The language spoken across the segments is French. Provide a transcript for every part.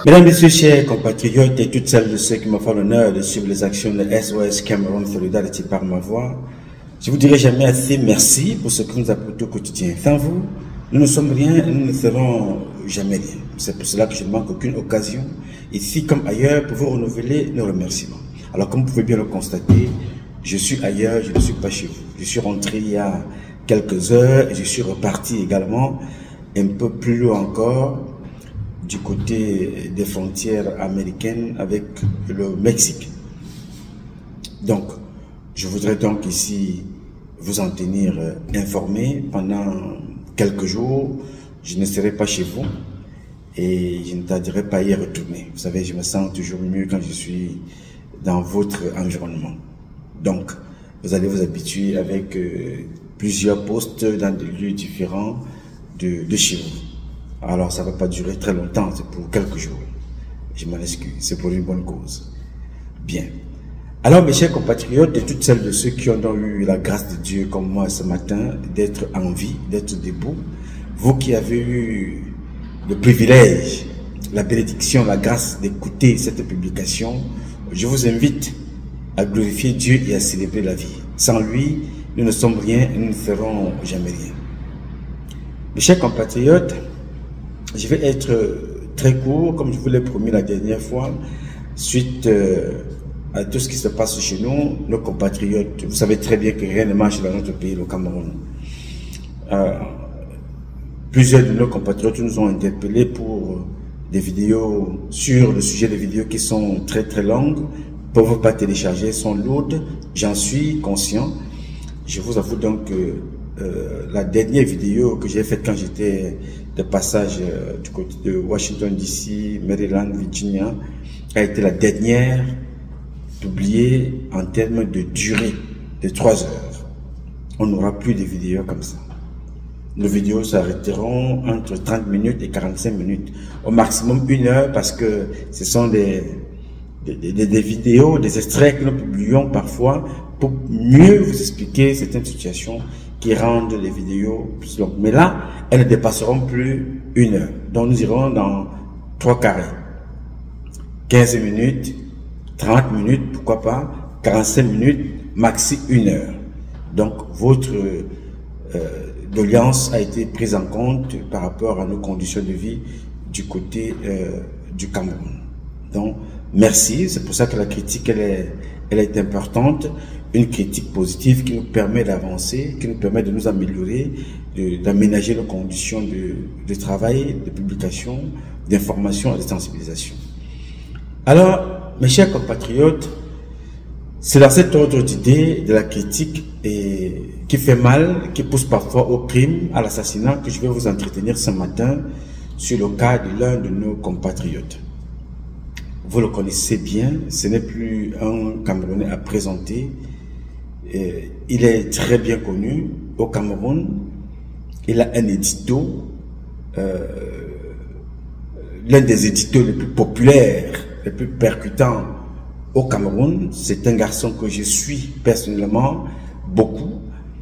Mesdames, Messieurs, chers compatriotes et toutes celles de ceux qui me font l'honneur de suivre les actions de SOS Cameroun Solidarity par ma voix, je vous dirai jamais assez merci pour ce que vous nous apportez au quotidien. Sans vous, nous ne sommes rien, nous ne serons jamais rien. C'est pour cela que je ne manque aucune occasion, ici comme ailleurs, pour vous renouveler nos remerciements. Alors, comme vous pouvez bien le constater, je suis ailleurs, je ne suis pas chez vous. Je suis rentré il y a quelques heures et je suis reparti également un peu plus loin encore, du côté des frontières américaines avec le Mexique. Donc, je voudrais donc ici vous en tenir informé pendant quelques jours. Je ne serai pas chez vous et je ne tarderai pas à y retourner. Vous savez, je me sens toujours mieux quand je suis dans votre environnement. Donc, vous allez vous habituer avec plusieurs postes dans des lieux différents de chez vous. Alors, ça ne va pas durer très longtemps, c'est pour quelques jours. Je m'en excuse, c'est pour une bonne cause. Bien. Alors, mes chers compatriotes, et toutes celles de ceux qui ont donc eu la grâce de Dieu, comme moi ce matin, d'être en vie, d'être debout, vous qui avez eu le privilège, la bénédiction, la grâce d'écouter cette publication, je vous invite à glorifier Dieu et à célébrer la vie. Sans lui, nous ne sommes rien et nous ne ferons jamais rien. Mes chers compatriotes, je vais être très court, comme je vous l'ai promis la dernière fois, suite à tout ce qui se passe chez nous, nos compatriotes. Vous savez très bien que rien ne marche dans notre pays, le Cameroun. Plusieurs de nos compatriotes nous ont interpellés pour des vidéos sur le sujet des vidéos qui sont très très longues, ne peuvent pas télécharger, sont lourdes, j'en suis conscient. Je vous avoue donc que la dernière vidéo que j'ai faite quand j'étais de passage du côté de Washington DC, Maryland, Virginia, a été la dernière publiée en termes de durée de 3 heures. On n'aura plus de vidéos comme ça. Nos vidéos s'arrêteront entre 30 minutes et 45 minutes. Au maximum 1 heure parce que ce sont des vidéos, des extraits que nous publions parfois pour mieux vous expliquer certaines situations qui rendent les vidéos plus longues. Mais là, elles ne dépasseront plus 1 heure. Donc nous irons dans 3 carrés. 15 minutes, 30 minutes, pourquoi pas, 45 minutes, maxi 1 heure. Donc votre doléance a été prise en compte par rapport à nos conditions de vie du côté du Cameroun. Donc merci, c'est pour ça que la critique elle est importante. Une critique positive qui nous permet d'avancer, qui nous permet de nous améliorer, d'aménager nos conditions de travail, de publication, d'information et de sensibilisation. Alors, mes chers compatriotes, c'est dans cet ordre d'idée de la critique qui fait mal, qui pousse parfois au crime, à l'assassinat, que je vais vous entretenir ce matin sur le cas de l'un de nos compatriotes. Vous le connaissez bien, ce n'est plus un Camerounais à présenter. Il est très bien connu au Cameroun. Il a un édito, l'un des éditos les plus populaires, les plus percutants au Cameroun. C'est un garçon que je suis personnellement beaucoup.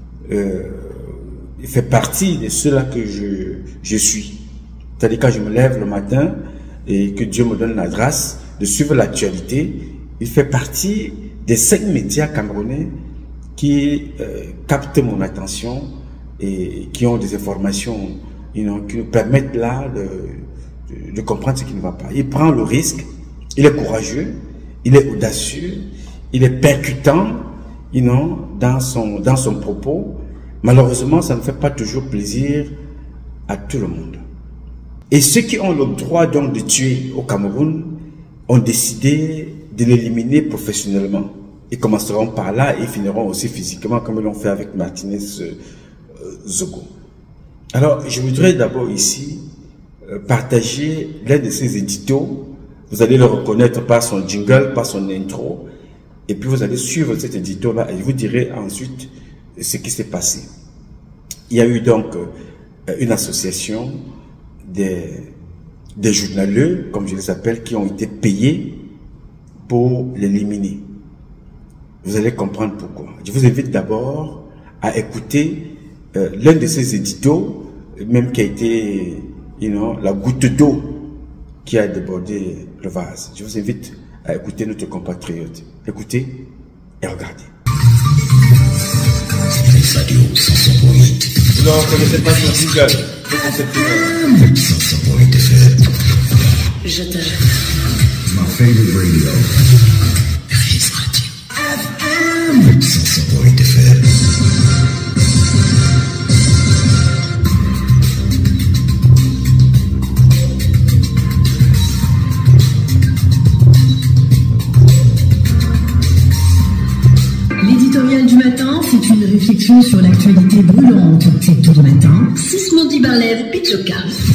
Il fait partie de ceux-là que je suis. C'est-à-dire quand je me lève le matin et que Dieu me donne la grâce de suivre l'actualité, il fait partie des 5 médias camerounais qui captent mon attention et qui ont des informations qui nous permettent là de comprendre ce qui ne va pas. Il prend le risque, il est courageux, il est audacieux, il est percutant dans son propos. Malheureusement, ça ne fait pas toujours plaisir à tout le monde. Et ceux qui ont le droit donc de tuer au Cameroun ont décidé de l'éliminer professionnellement. Ils commenceront par là et finiront aussi physiquement comme ils l'ont fait avec Martinez Zogo. Alors, je voudrais d'abord ici partager l'un de ces éditos. Vous allez le reconnaître par son jingle, par son intro. Et puis vous allez suivre cet édito-là et je vous dirai ensuite ce qui s'est passé. Il y a eu donc une association des journaleux, comme je les appelle, qui ont été payés pour l'éliminer. Vous allez comprendre pourquoi. Je vous invite d'abord à écouter l'un de ces éditos, même qui a été, la goutte d'eau qui a débordé le vase. Je vous invite à écouter notre compatriote. Écoutez et regardez. Radio 508. Vous ne reconnaissez pas son single. Je t'aime. My favorite radio. Rise Radio. FM 508 FM. L'éditorial du matin, c'est une réflexion sur l'actualité brûlante. C'est tout le matin. Sismondi Barlev, Pitloka.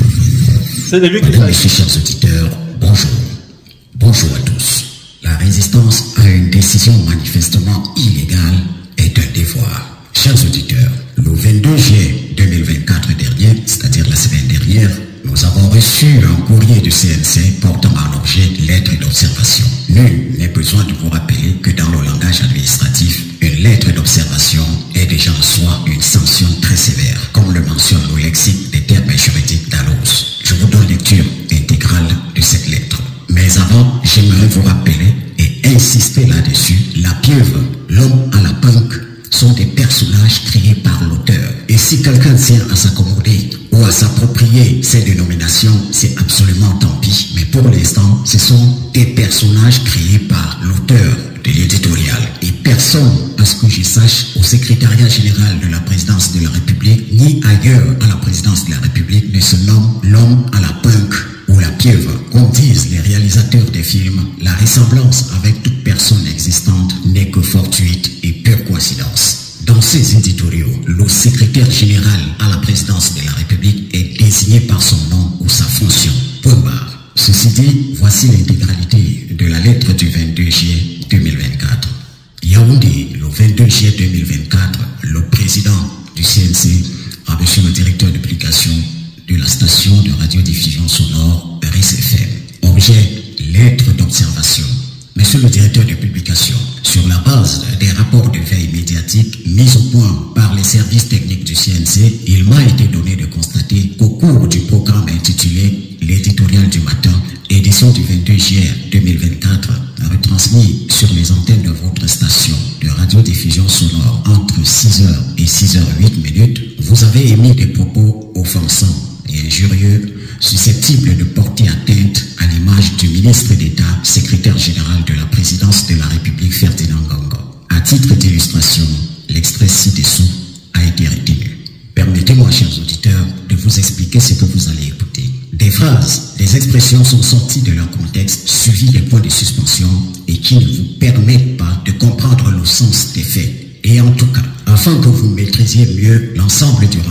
C'est de lui qui Mesdames et messieurs, chers auditeurs, bonjour. Bonjour à tous. La résistance à une décision manifestement illégale est un devoir. Chers auditeurs, le 22 juillet 2024 dernier, c'est-à-dire la semaine dernière, nous avons reçu un courrier du CNC portant en objet lettre d'observation. Nul n'est besoin de vous rappeler que dans le langage administratif, une lettre d'observation est déjà en soi une sanction très sévère, comme le mentionne le lexique des termes juridiques d'Alos. Je vous donne lecture intégrale de cette lettre. Mais avant, j'aimerais vous rappeler et insister là-dessus, la pieuvre, l'homme à la punk, sont des personnages créés par l'auteur. Et si quelqu'un tient à s'accommoder ou à s'approprier ces dénominations, c'est absolument tant pis. Mais pour l'instant, ce sont des personnages créés par l'auteur de l'éditorial. Et personne, à ce que je sache, au secrétariat général de la présidence de la République, ni ailleurs à la présidence de la République, ne se nomme l'homme à la punk ou la pieuvre. Comme disent les réalisateurs des films, la ressemblance avec toute personne existante n'est que fortuite et pure coïncidence. Dans ces éditoriaux, le secrétaire général à la présidence de la République est désigné par son nom ou sa fonction. Point barre. Ceci dit, voici l'intégralité de la lettre du 22 juillet 2024. Yaoundé, le 22 juillet 2024, le président du CNC a reçu le directeur de publication de la station de radiodiffusion sonore RSFM. Objet, lettre d'observation. Monsieur le directeur de publication, sur la base des rapports de veille médiatique mis au point par les services techniques du CNC, il m'a été donné de constater qu'au cours du programme intitulé L'éditorial du matin, édition du 22 juillet 2024, retransmis sur les antennes de votre station de radiodiffusion sonore entre 6h et 6h08, vous avez émis des propos offensants et injurieux susceptibles de porter atteinte à l'image du ministre d'État, secrétaire général de la présidence de la République Ferdinand Ngongo. À titre d'illustration, l'extrait ci-dessous a été retenu. Permettez-moi, chers auditeurs, de vous expliquer ce que vous allez écouter. Des phrases, des expressions sont sorties de leur contexte, suivies des points de suspension et qui ne vous permettent pas de comprendre le sens des faits. Et en tout cas, afin que vous maîtrisiez mieux l'ensemble du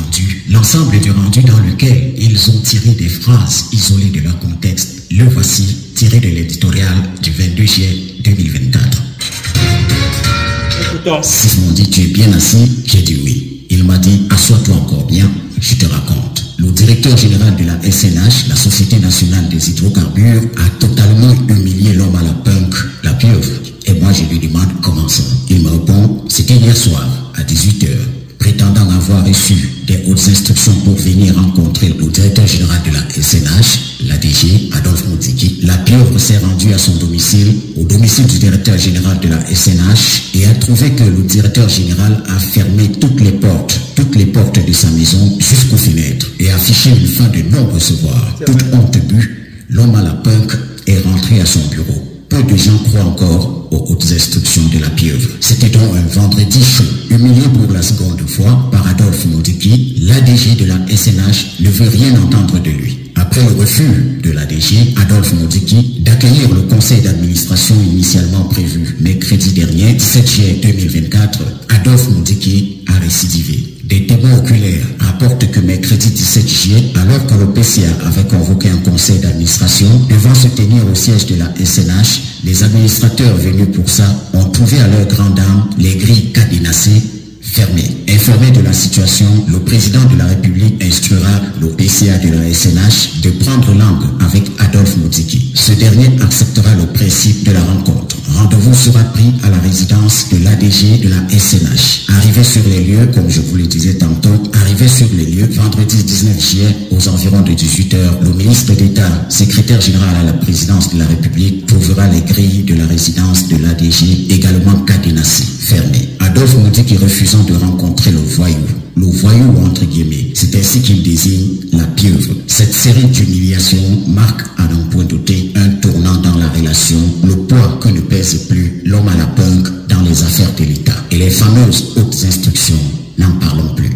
rendu dans lequel ils ont tiré des phrases isolées de leur contexte, le voici tiré de l'éditorial du 22 juillet 2024. Sismondi, tu es bien assis? J'ai dit oui. Il m'a dit, assois-toi encore bien, je te raconte. Le directeur général de la SNH, la Société nationale des hydrocarbures, a totalement humilié l'homme à la punk, la pieuvre. Et moi, je lui demande comment ça. Il me répond, c'était hier soir, à 18h, prétendant avoir reçu des hautes instructions pour venir rencontrer le directeur général de la SNH, l'ADG, Adolphe Moutiki. La pieuvre s'est rendue à son domicile, au domicile du directeur général de la SNH, et a trouvé que le directeur général a fermé toutes les portes de sa maison jusqu'aux fenêtres, et affiché une fin de non-recevoir. Toute honte bue, l'homme à la punk est rentré à son bureau. Peu de gens croient encore aux hautes instructions de la pieuvre. C'était donc un vendredi chaud. Humilié pour la seconde fois par Adolphe Moutiki, l'ADG de la SNH ne veut rien entendre de lui. Après le refus de l'ADG, Adolphe Moutiki, d'accueillir le conseil d'administration initialement prévu mercredi dernier, 17 juillet 2024, Adolphe Moutiki a récidivé. Des témoins oculaires rapportent que mercredi 17 juillet, alors que le PCA avait convoqué un conseil d'administration devant se tenir au siège de la SNH, les administrateurs venus pour ça ont trouvé à leur grande dame les grilles cadenassées fermées. Informé de la situation, le président de la République instruira le PCA de la SNH de prendre langue avec Adolphe Moutiki. Ce dernier acceptera le principe de la rencontre. Rendez-vous sera pris à la résidence de l'ADG de la SNH. Arrivé sur les lieux, comme je vous le disais tantôt, arrivé arrivé sur les lieux vendredi 19 juillet aux environs de 18h. Le ministre d'État, secrétaire général à la présidence de la République, trouvera les grilles de la résidence de l'ADG également cadenassées, fermées. Adolphe Moudiki refusant de rencontrer le voyou entre guillemets, c'est ainsi qu'il désigne la pieuvre. Cette série d'humiliations marque à n'en point douter un tournant dans la relation, le poids que ne pèse plus l'homme à la punk dans les affaires de l'État. Et les fameuses hautes instructions, n'en parlons plus.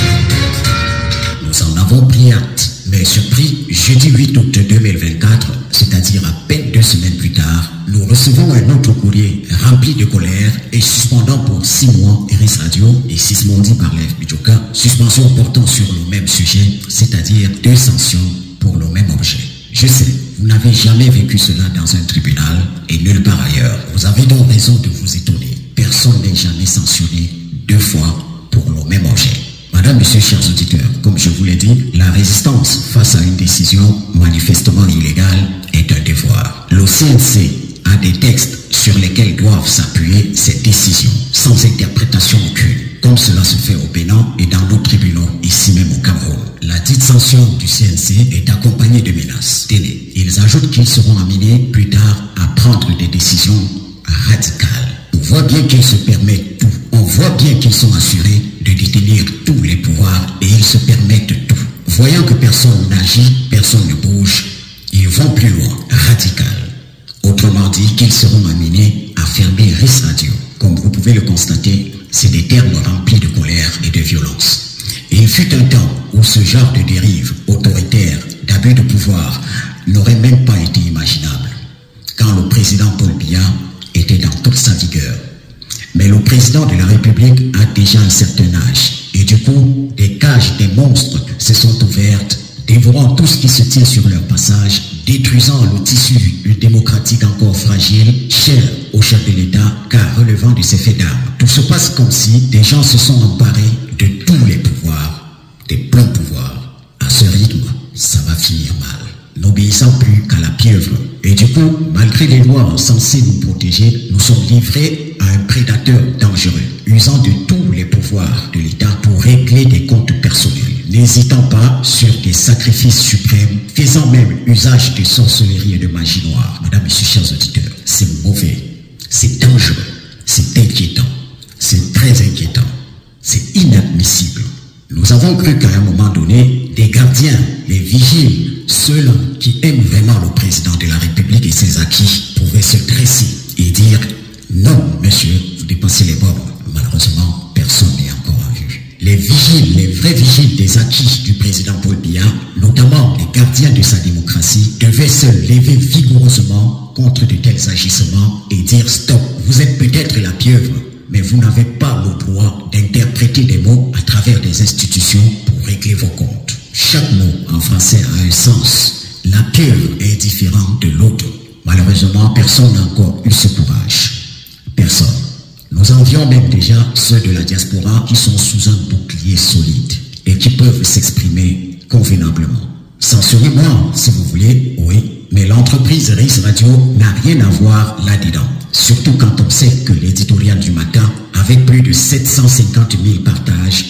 Nous en avons pris acte, mais surpris, jeudi 8 août 2024, c'est-à-dire à peine 2 semaines plus tard, nous recevons un autre courrier rempli de colère et suspendant pour 6 mois RS Radio et Sismondi par l'FBJOKA, suspension portant sur le même sujet, c'est-à-dire 2 sanctions pour le même objet. Je sais, vous n'avez jamais vécu cela dans un tribunal et nulle part ailleurs. Vous avez donc raison de vous étonner. Personne n'est jamais sanctionné 2 fois pour le même objet. Madame, Monsieur, chers auditeurs, comme je vous l'ai dit, la résistance face à une décision manifestement illégale est un devoir. Le CNC a des textes sur lesquels doivent s'appuyer ces décisions, sans interprétation aucune, comme cela se fait au Bénin et dans d'autres tribunaux, ici même au Cameroun. La dite sanction du CNC est accompagnée de menaces. Tenez, ils ajoutent qu'ils seront amenés plus tard à prendre des décisions radicales. On voit bien qu'ils se permettent tout. On voit bien qu'ils sont assurés de détenir tous les pouvoirs et ils se permettent tout. Voyant que personne n'agit, personne ne bouge, ils vont plus loin, radical. Autrement dit, qu'ils seront amenés à fermer RIS Radio. Comme vous pouvez le constater, c'est des termes remplis de colère et de violence. Et il fut un temps où ce genre de dérive autoritaire, d'abus de pouvoir, n'aurait même pas été imaginable, quand le président Paul Biya était dans toute sa vigueur. Mais le président de la République a déjà un certain âge, et du coup, des cages des monstres se sont ouvertes, dévorant tout ce qui se tient sur leur passage, détruisant le tissu démocratique encore fragile, cher au chef de l'État, car relevant de ses faits d'armes. Tout se passe comme si des gens se sont emparés de tous les pouvoirs, des pleins pouvoirs. À ce rythme, ça va finir mal, n'obéissant plus qu'à la pieuvre. Et du coup, malgré les lois censées nous protéger, nous sommes livrés à un prédateur dangereux, usant de tous les pouvoirs de l'État pour régler des comptes personnels, n'hésitant pas sur des sacrifices suprêmes, faisant même usage de sorcellerie et de magie noire. Madame, Messieurs, chers auditeurs, c'est mauvais, c'est dangereux, c'est inquiétant, c'est très inquiétant, c'est inadmissible. Nous avons cru qu'à un moment donné, des gardiens, les vigiles, ceux-là qui aiment vraiment le président de la République et ses acquis pouvaient se dresser et dire « Non, monsieur, vous dépassez les bornes. » Malheureusement, personne n'est encore en vue. Les vigiles, les vrais vigiles des acquis du président Paul Biya, notamment les gardiens de sa démocratie, devaient se lever vigoureusement contre de tels agissements et dire « Stop, vous êtes peut-être la pieuvre, mais vous n'avez pas le droit d'interpréter des mots à travers des institutions pour régler vos comptes. » Chaque mot en français a un sens. La pieuvre est différente de l'autre. Malheureusement, personne n'a encore eu ce courage. Personne. Nous envions même déjà ceux de la diaspora qui sont sous un bouclier solide et qui peuvent s'exprimer convenablement. Censurez-moi si vous voulez, oui, mais l'entreprise RIS Radio n'a rien à voir là-dedans. Surtout quand on sait que l'éditorial du matin, avec plus de 750 000 partages,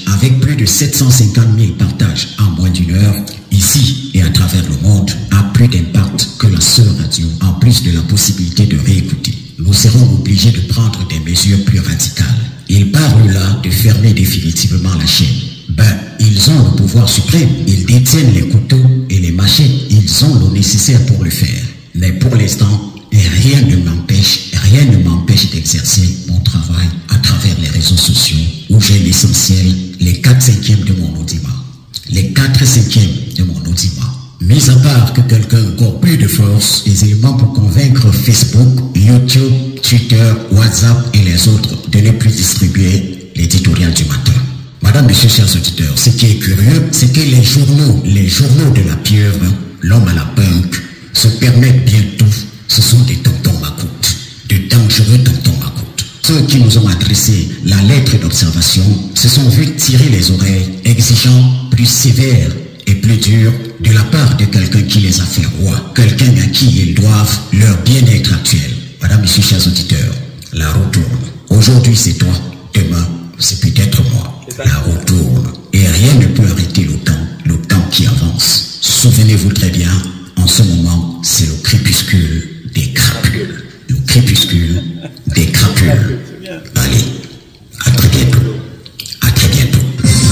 en moins d'une heure, ici et à travers le monde, a plus d'impact que la seule radio, en plus de la possibilité de réécouter. Nous serons obligés de prendre des mesures plus radicales. Ils parlent là de fermer définitivement la chaîne. Ils ont le pouvoir suprême, ils détiennent les couteaux et les machettes, ils ont le nécessaire pour le faire. Mais pour l'instant, rien ne m'empêche d'exercer mon travail à travers les réseaux sociaux où j'ai l'essentiel, les 4/5 de mon audimat. Les 4/5 de mon audimat. Mis à part que quelqu'un a encore plus de force, des éléments pour convaincre Facebook, YouTube, Twitter, WhatsApp et les autres de ne plus distribuer l'éditorial du matin. Madame, Messieurs, chers auditeurs, ce qui est curieux, c'est que les journaux de la pieuvre, l'homme à la punk, se permettent bien tout. Ce sont des tontons macoutes, de dangereux tontons macoutes. Ceux qui nous ont adressé la lettre d'observation se sont vus tirer les oreilles, exigeant plus sévère et plus dur de la part de quelqu'un qui les a fait rois, quelqu'un à qui ils doivent leur bien-être actuel. Madame, Messieurs, chers auditeurs, la roue tourne. Aujourd'hui c'est toi, demain c'est peut-être moi. La roue tourne et rien ne peut peut arrêter le temps qui avance. Souvenez-vous très bien, en ce moment, c'est le crépuscule des crapules. Le crépuscule des crapules. Allez, à très bientôt. À très bientôt.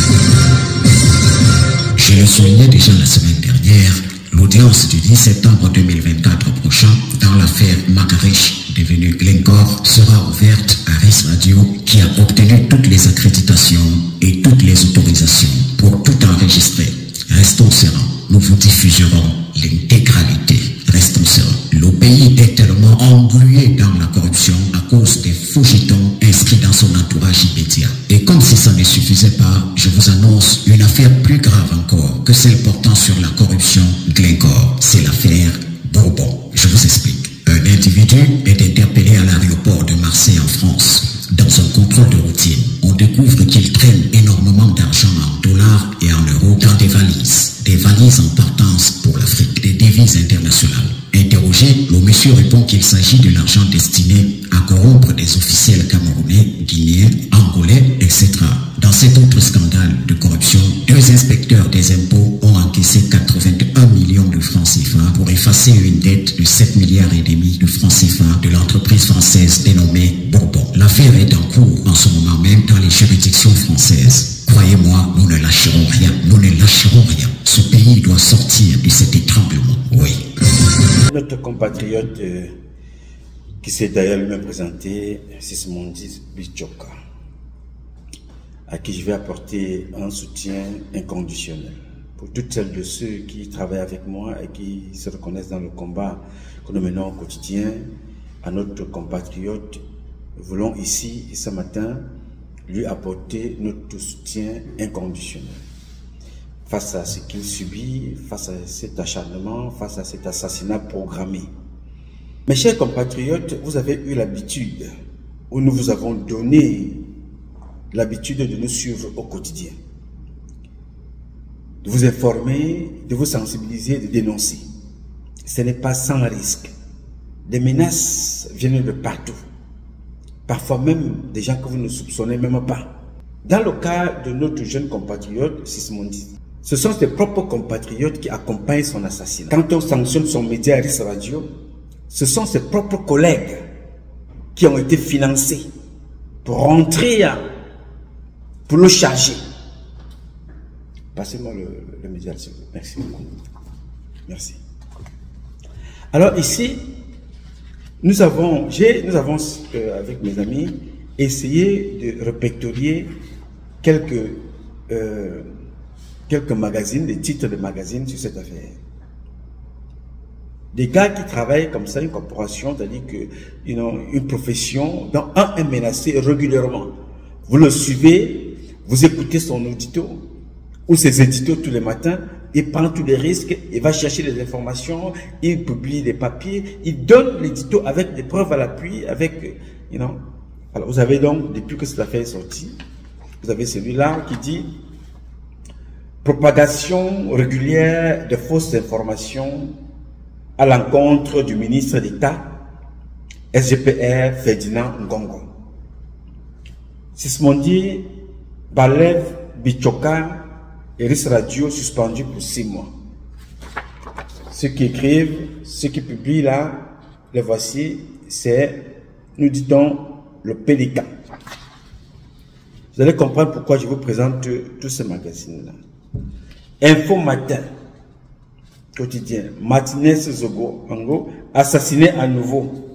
Je le soulignais déjà la semaine dernière, l'audience du 10 septembre 2024 prochain dans l'affaire Magarich devenue Glencore sera ouverte à RIS Radio qui a obtenu toutes les accréditations et toutes les autorisations pour tout enregistrer. Restons sereins, nous vous diffuserons l'intégralité. Restons sereins. Le pays est tellement englué dans la corruption à cause des faux jetons inscrits dans son entourage immédiat. Et comme si ça ne suffisait pas, je vous annonce une affaire plus grave encore que celle portant sur la corruption Glencore. C'est l'affaire Bourbon. Je vous explique. Un individu est interpellé à l'aéroport de Marseille en France. Dans un contrôle de routine, on découvre qu'il traîne énormément d'argent en dollars et en euros dans des valises en partance pour l'Afrique, des devises internationales. Interrogé, le monsieur répond qu'il s'agit de l'argent destiné à corrompre des officiels camerounais, guinéens, angolais, etc. Dans cet autre scandale de corruption, 2 inspecteurs des impôts ont encaissé 81 millions de francs CFA pour effacer une dette de 7 milliards et demi de francs CFA de l'entreprise française dénommée Bourbon. L'affaire est en cours en ce moment même dans les juridictions françaises. Croyez-moi, nous ne lâcherons rien. Nous ne lâcherons rien. Ce pays doit sortir de cet étranglement. Oui. Notre compatriote qui s'est d'ailleurs lui-même présenté, Sismondi Bichoka, à qui je vais apporter un soutien inconditionnel. Pour toutes celles de ceux qui travaillent avec moi et qui se reconnaissent dans le combat que nous menons au quotidien, à notre compatriote, nous voulons ici, ce matin, lui apporter notre soutien inconditionnel. Face à ce qu'il subit, face à cet acharnement, face à cet assassinat programmé. Mes chers compatriotes, vous avez eu l'habitude, ou nous vous avons donné l'habitude de nous suivre au quotidien. De vous informer, de vous sensibiliser, de dénoncer. Ce n'est pas sans risque. Des menaces viennent de partout. Parfois même des gens que vous ne soupçonnez même pas. Dans le cas de notre jeune compatriote, Sismondi, ce sont ses propres compatriotes qui accompagnent son assassinat. Quand on sanctionne son média RIS Radio, ce sont ses propres collègues qui ont été financés pour rentrer, pour le charger. Passez-moi le média, s'il vous plaît. Merci beaucoup. Merci. Alors ici, nous avons avec mes amis, essayé de répertorier quelques magazines, des titres de magazines sur cette affaire. Des gars qui travaillent comme ça, une corporation, c'est-à-dire que une profession dont un est menacé régulièrement. Vous le suivez, vous écoutez son audito ou ses éditos tous les matins, il prend tous les risques, il va chercher des informations, il publie des papiers, il donne l'édito avec des preuves à l'appui, avec, Alors vous avez donc, depuis que cette affaire est sortie, vous avez celui-là qui dit propagation régulière de fausses informations à l'encontre du ministre d'État, SGPR Ferdinand Ngongo. Sismondi Balev Bichoka et RIS Radio suspendu pour 6 mois. Ceux qui écrivent, ceux qui publient là, les voici, c'est, nous dit-on, le Pélican. Vous allez comprendre pourquoi je vous présente tous ces magazines-là. Info Matin, quotidien, Martinez Zogo, Ango, assassiné à nouveau.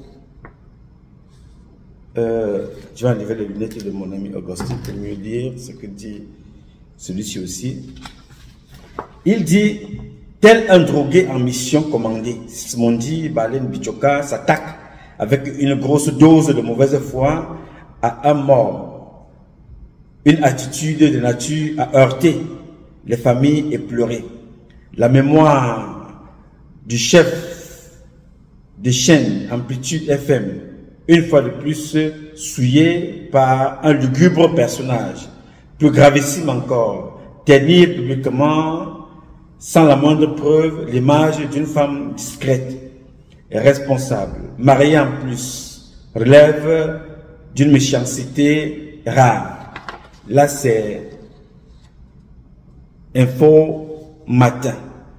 Je vais enlever les lunettes de mon ami Augustin pour mieux lire ce que dit celui-ci aussi. Il dit, tel un drogué en mission commandée, Sismondi Balen Bichoka s'attaque avec une grosse dose de mauvaise foi à un mort. Une attitude de nature à heurter les familles éplorées. La mémoire du chef des chaînes Amplitude FM, une fois de plus souillée par un lugubre personnage. Plus gravissime encore, tenir publiquement, sans la moindre preuve, l'image d'une femme discrète et responsable, mariée en plus, relève d'une méchanceté rare. Là, c'est Info Matin.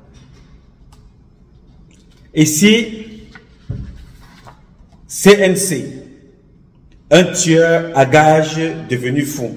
Ici, CNC, un tueur à gages devenu fou.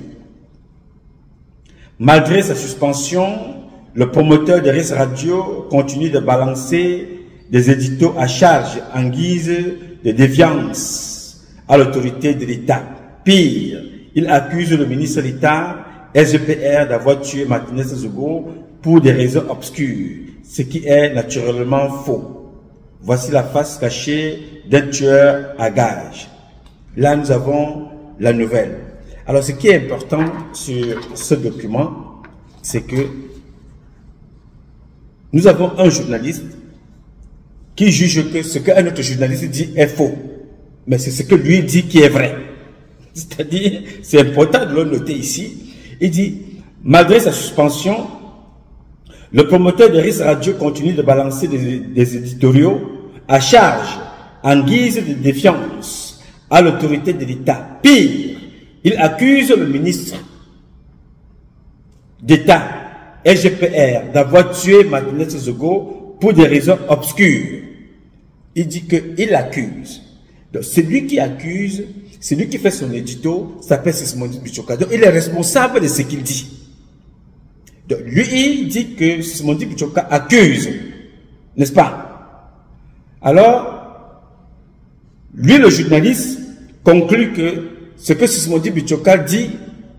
Malgré sa suspension, le promoteur de RIS Radio continue de balancer des éditos à charge en guise de défiance à l'autorité de l'État. Pire, il accuse le ministre de l'État, SGPR, d'avoir tué Martinez Zogo pour des raisons obscures, ce qui est naturellement faux. Voici la face cachée d'un tueur à gages. Là, nous avons la nouvelle. Alors, ce qui est important sur ce document, c'est que nous avons un journaliste qui juge que ce qu'un autre journaliste dit est faux. Mais c'est ce que lui dit qui est vrai. C'est-à-dire, c'est important de le noter ici. Il dit, malgré sa suspension, le promoteur de RIS Radio continue de balancer des éditoriaux à charge, en guise de défiance à l'autorité de l'État. Pire, il accuse le ministre d'État, SGPR, d'avoir tué Martinez Zogo pour des raisons obscures. Il dit qu'il accuse. Donc, celui qui accuse, celui qui fait son édito, s'appelle Sismondi Bichoka. Donc, il est responsable de ce qu'il dit. Donc, lui, il dit que Sismondi Bichoka accuse. N'est-ce pas? Alors, lui, le journaliste, conclut que ce que Sismondi Bichoka dit,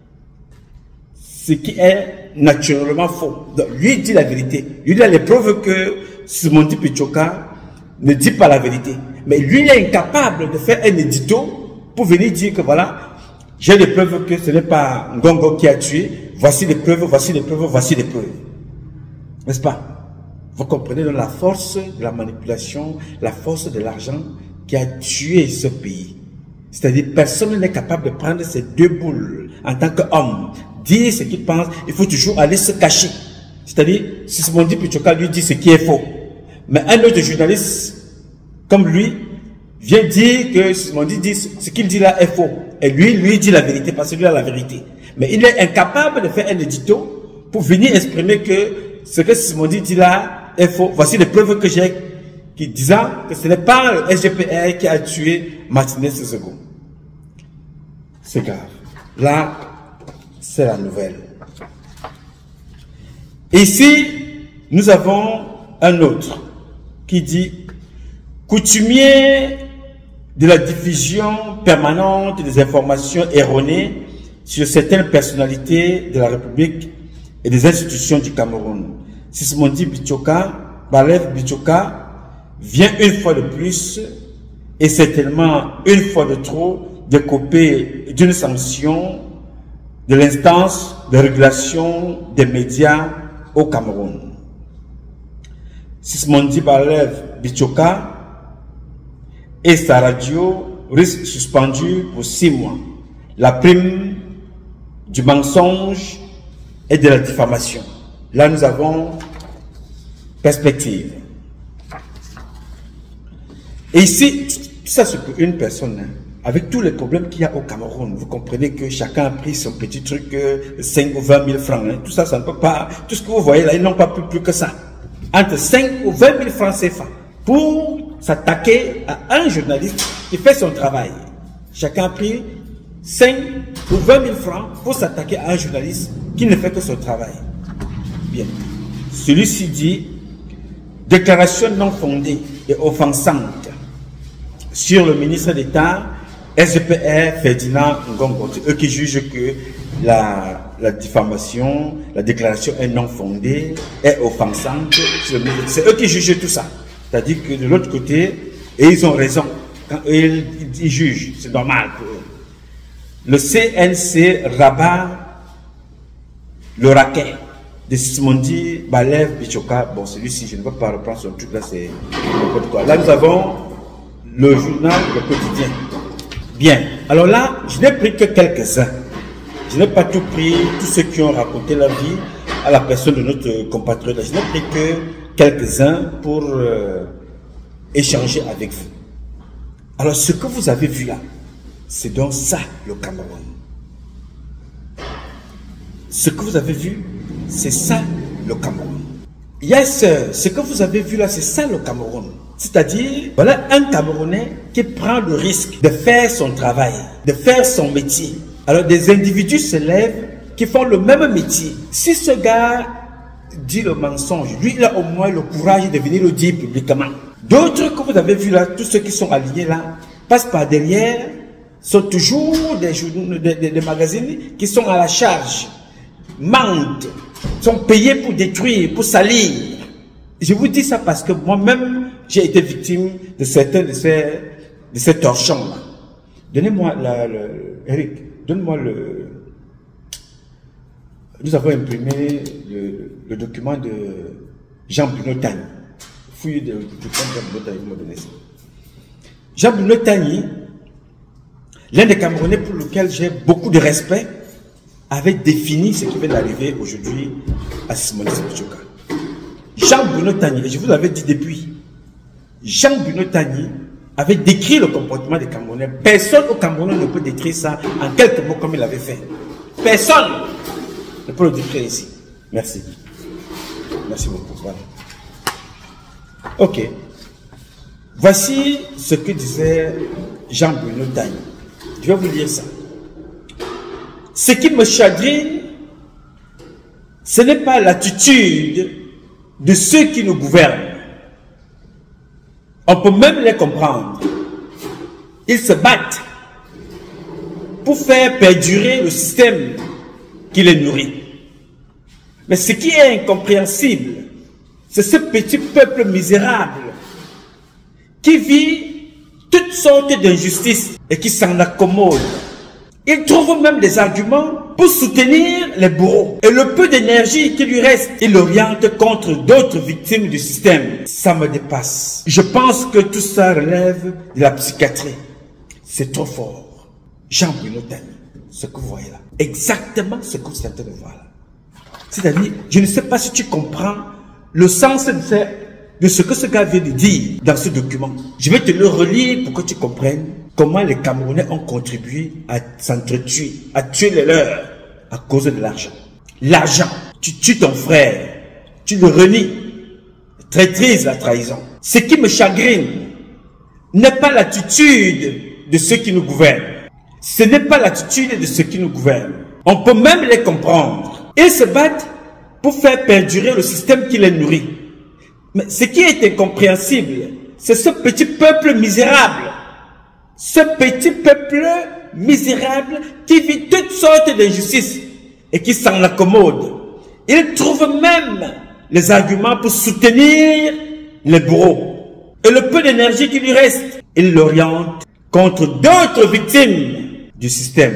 ce qui est naturellement faux. Donc, lui, il dit la vérité. Lui, il a les preuves que Sismondi Bichoka ne dit pas la vérité. Mais lui, il est incapable de faire un édito pour venir dire que voilà, j'ai les preuves que ce n'est pas Ngongo qui a tué. Voici les preuves, voici les preuves, voici les preuves. N'est-ce pas? Vous comprenez donc la force de la manipulation, la force de l'argent qui a tué ce pays. C'est-à-dire, personne n'est capable de prendre ces deux boules en tant qu'homme, dire ce qu'il pense, il faut toujours aller se cacher. C'est-à-dire, Sismondi Bichoka lui dit ce qui est faux. Mais un autre journaliste, comme lui, vient dire que Sismondi dit ce qu'il dit là est faux. Et lui dit la vérité parce qu'il a la vérité. Mais il est incapable de faire un édito pour venir exprimer que ce que Sismondi dit là est faux. Voici les preuves que j'ai qui disent que ce n'est pas le SGPR qui a tué Martinez Zogo. C'est grave. Là, c'est la nouvelle. Ici, nous avons un autre qui dit coutumier de la diffusion permanente des informations erronées sur certaines personnalités de la République et des institutions du Cameroun. Sismondi Bichoka, Balève Bichoka, vient une fois de plus et certainement une fois de trop de couper d'une sanction de l'instance de régulation des médias au Cameroun. Sismondi Balève Bichoka et sa radio risquent suspendue pour 6 mois. La prime du mensonge et de la diffamation. Là, nous avons perspective. Et ici, ça c'est pour une personne, hein, avec tous les problèmes qu'il y a au Cameroun. Vous comprenez que chacun a pris son petit truc, 5 ou 20 000 francs. Hein, tout ça, ça ne peut pas. Tout ce que vous voyez là, ils n'ont pas plus que ça. Entre 5 ou 20 000 francs CFA pour s'attaquer à un journaliste qui fait son travail. Chacun a pris 5 ou 20 000 francs pour s'attaquer à un journaliste qui ne fait que son travail. Bien. Celui-ci dit déclaration non fondée et offensante sur le ministre d'État SGPR Ferdinand Ngongo. C'est eux qui jugent que la diffamation, la déclaration est non fondée, est offensante. C'est eux qui jugent tout ça. C'est-à-dire que de l'autre côté, et ils ont raison, quand ils jugent, c'est normal pour eux. Le CNC rabat le raquet de Sismondi Balève Bichoka. Bon, celui-ci, je ne vais pas reprendre son truc là, c'est n'importe quoi. Là, nous avons le journal Le Quotidien. Bien. Alors là, je n'ai pris que quelques-uns. Je n'ai pas tout pris, tous ceux qui ont raconté leur vie à la personne de notre compatriote. Je n'ai pris que quelques-uns pour échanger avec vous. Alors, ce que vous avez vu là, c'est donc ça, le Cameroun. Ce que vous avez vu, c'est ça, le Cameroun. Yes, ce que vous avez vu là, c'est ça le Cameroun. C'est-à-dire, voilà un Camerounais qui prend le risque de faire son travail, de faire son métier. Alors des individus se lèvent qui font le même métier. Si ce gars dit le mensonge, lui il a au moins le courage de venir le dire publiquement. D'autres que vous avez vu là, tous ceux qui sont alignés là, passent par derrière, sont toujours des magazines qui sont à la charge, mentent, sont payés pour détruire, pour salir. Je vous dis ça parce que moi-même, j'ai été victime de certains de ces torchons-là. Donnez-moi Eric, donne-moi le... Nous avons imprimé le document de Jean-Bruno Tagny. Fouillez le document de Jean-Bruno Tagny, vous me donnez ça. Jean-Bruno Tagny, l'un des Camerounais pour lequel j'ai beaucoup de respect, avait défini ce qui vient d'arriver aujourd'hui à Simone Sebutsoka. Jean-Bruno Tagny, et je vous l'avais dit depuis, Jean-Bruno Tagny avait décrit le comportement des Camerounais. Personne au Cameroun ne peut décrire ça en quelques mots comme il avait fait. Personne ne peut le décrire ici. Merci. Merci beaucoup. Voilà. Ok. Voici ce que disait Jean-Bruno Tagny. Je vais vous lire ça. Ce qui me chagrine, ce n'est pas l'attitude de ceux qui nous gouvernent. On peut même les comprendre. Ils se battent pour faire perdurer le système qui les nourrit. Mais ce qui est incompréhensible, c'est ce petit peuple misérable qui vit toutes sortes d'injustices et qui s'en accommode. Il trouve même des arguments pour soutenir les bourreaux. Et le peu d'énergie qui lui reste, il l'oriente contre d'autres victimes du système. Ça me dépasse. Je pense que tout ça relève de la psychiatrie. C'est trop fort. Jean-Bruno Tagny, ce que vous voyez là. Exactement ce que vous êtes en train de voir là. C'est-à-dire, je ne sais pas si tu comprends le sens de ce que ce gars vient de dire dans ce document. Je vais te le relire pour que tu comprennes comment les Camerounais ont contribué à s'entretuer, à tuer les leurs à cause de l'argent. L'argent, tu tues ton frère, tu le renies, traîtrise la trahison. Ce qui me chagrine n'est pas l'attitude de ceux qui nous gouvernent. Ce n'est pas l'attitude de ceux qui nous gouvernent. On peut même les comprendre. Ils se battent pour faire perdurer le système qui les nourrit. Mais ce qui est incompréhensible, c'est ce petit peuple misérable. Ce petit peuple misérable qui vit toutes sortes d'injustices et qui s'en accommode. Il trouve même les arguments pour soutenir les bourreaux. Et le peu d'énergie qui lui reste, il l'oriente contre d'autres victimes du système.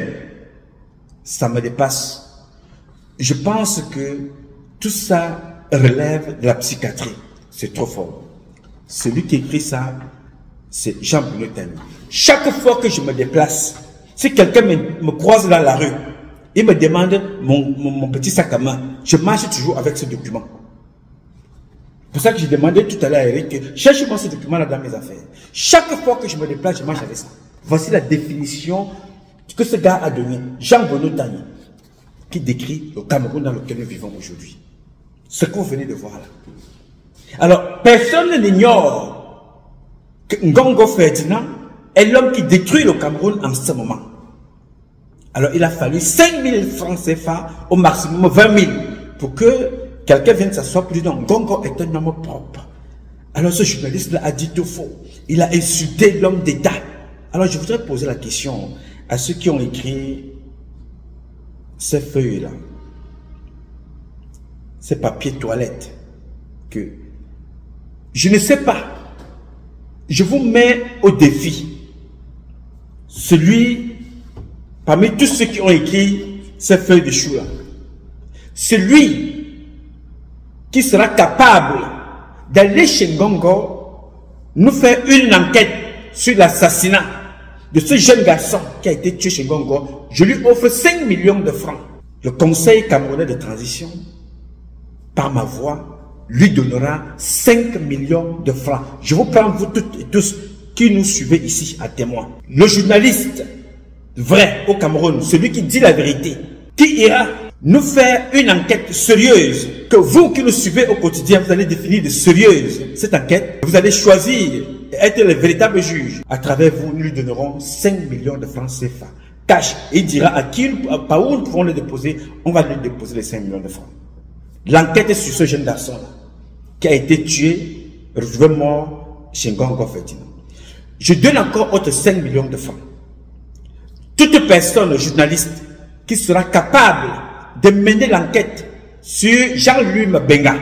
Ça me dépasse. Je pense que tout ça relève de la psychiatrie. C'est trop fort. Celui qui écrit ça, c'est Jean-Bruno Tagny. Chaque fois que je me déplace, si quelqu'un me croise dans la rue, il me demande mon petit sac à main, je marche toujours avec ce document. C'est pour ça que j'ai demandé tout à l'heure à Eric, cherche-moi ce document-là dans mes affaires. Chaque fois que je me déplace, je marche avec ça. Voici la définition que ce gars a donnée, Jean-Bruno Tagny, qui décrit le Cameroun dans lequel nous vivons aujourd'hui. Ce que vous venez de voir là. Alors, personne n'ignore que Ngongo Ferdinand est l'homme qui détruit le Cameroun en ce moment. Alors, il a fallu 5 000 francs CFA, au maximum 20 000, pour que quelqu'un vienne s'asseoir pour dire non, Ngongo est un homme propre. Alors, ce journaliste-là a dit tout faux. Il a insulté l'homme d'État. Alors, je voudrais poser la question à ceux qui ont écrit ces feuilles-là, ces papiers toilettes, que je ne sais pas, je vous mets au défi, celui, parmi tous ceux qui ont écrit ces feuilles de chou-là, celui qui sera capable d'aller chez Ngongo, nous faire une enquête sur l'assassinat de ce jeune garçon qui a été tué chez Ngongo, je lui offre 5 millions de francs. Le Conseil camerounais de transition, par ma voix, lui donnera 5 millions de francs. Je vous prends, vous toutes et tous qui nous suivez ici à témoin. Le journaliste vrai au Cameroun, celui qui dit la vérité, qui ira nous faire une enquête sérieuse, que vous qui nous suivez au quotidien, vous allez définir de sérieuse cette enquête, vous allez choisir et être le véritable juge. À travers vous, nous lui donnerons 5 millions de francs CFA. Cash. Il dira à qui, par où nous pouvons le déposer, on va lui déposer les 5 millions de francs. L'enquête est sur ce jeune garçon-là, qui a été tué, retrouvé mort chez Ngongo Ferdinand. Je donne encore autres 5 millions de francs. Toute personne, journaliste, qui sera capable de mener l'enquête sur Jean-Louis Mabenga,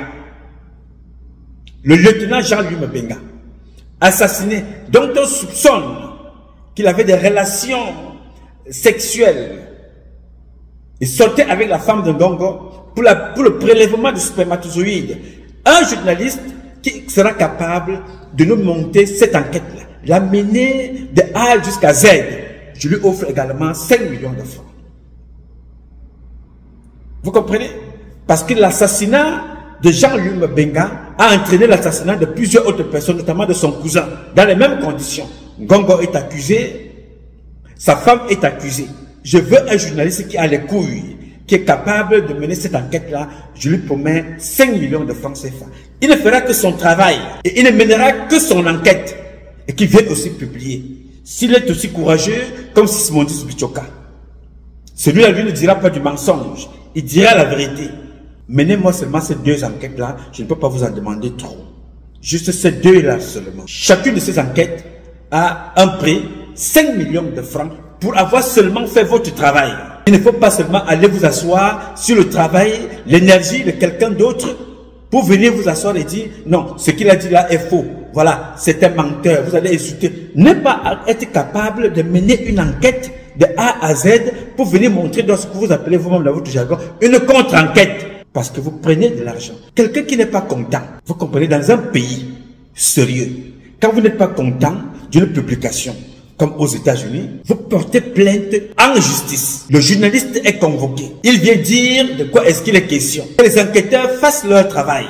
le lieutenant Jean-Louis Mabenga, assassiné, dont on soupçonne qu'il avait des relations sexuelles et sortait avec la femme de Ngongo pour le prélèvement de spermatozoïdes. Un journaliste qui sera capable de nous monter cette enquête-là, la mener de A jusqu'à Z. Je lui offre également 5 millions de francs. Vous comprenez? Parce que l'assassinat de Jean-Louis Mabenga a entraîné l'assassinat de plusieurs autres personnes, notamment de son cousin, dans les mêmes conditions. Ngongo est accusé, sa femme est accusée. Je veux un journaliste qui a les couilles, qui est capable de mener cette enquête-là. Je lui promets 5 millions de francs CFA. Il ne fera que son travail et il ne mènera que son enquête et qui vient aussi publier. S'il est aussi courageux comme Sismondis Bichoka, celui-là, lui, ne dira pas du mensonge, il dira la vérité. Menez-moi seulement ces 2 enquêtes-là, je ne peux pas vous en demander trop. Juste ces 2-là seulement. Chacune de ces enquêtes a un prix, 5 millions de francs, pour avoir seulement fait votre travail. Il ne faut pas seulement aller vous asseoir sur le travail, l'énergie de quelqu'un d'autre, pour venir vous asseoir et dire, non, ce qu'il a dit là est faux. Voilà, c'est un menteur, vous allez insulter. Ne pas être capable de mener une enquête de A à Z pour venir montrer dans ce que vous appelez vous-même dans votre jargon une contre-enquête. Parce que vous prenez de l'argent. Quelqu'un qui n'est pas content, vous comprenez, dans un pays sérieux, quand vous n'êtes pas content d'une publication, comme aux États-Unis, vous portez plainte en justice. Le journaliste est convoqué. Il vient dire de quoi est-ce qu'il est question. Que les enquêteurs fassent leur travail.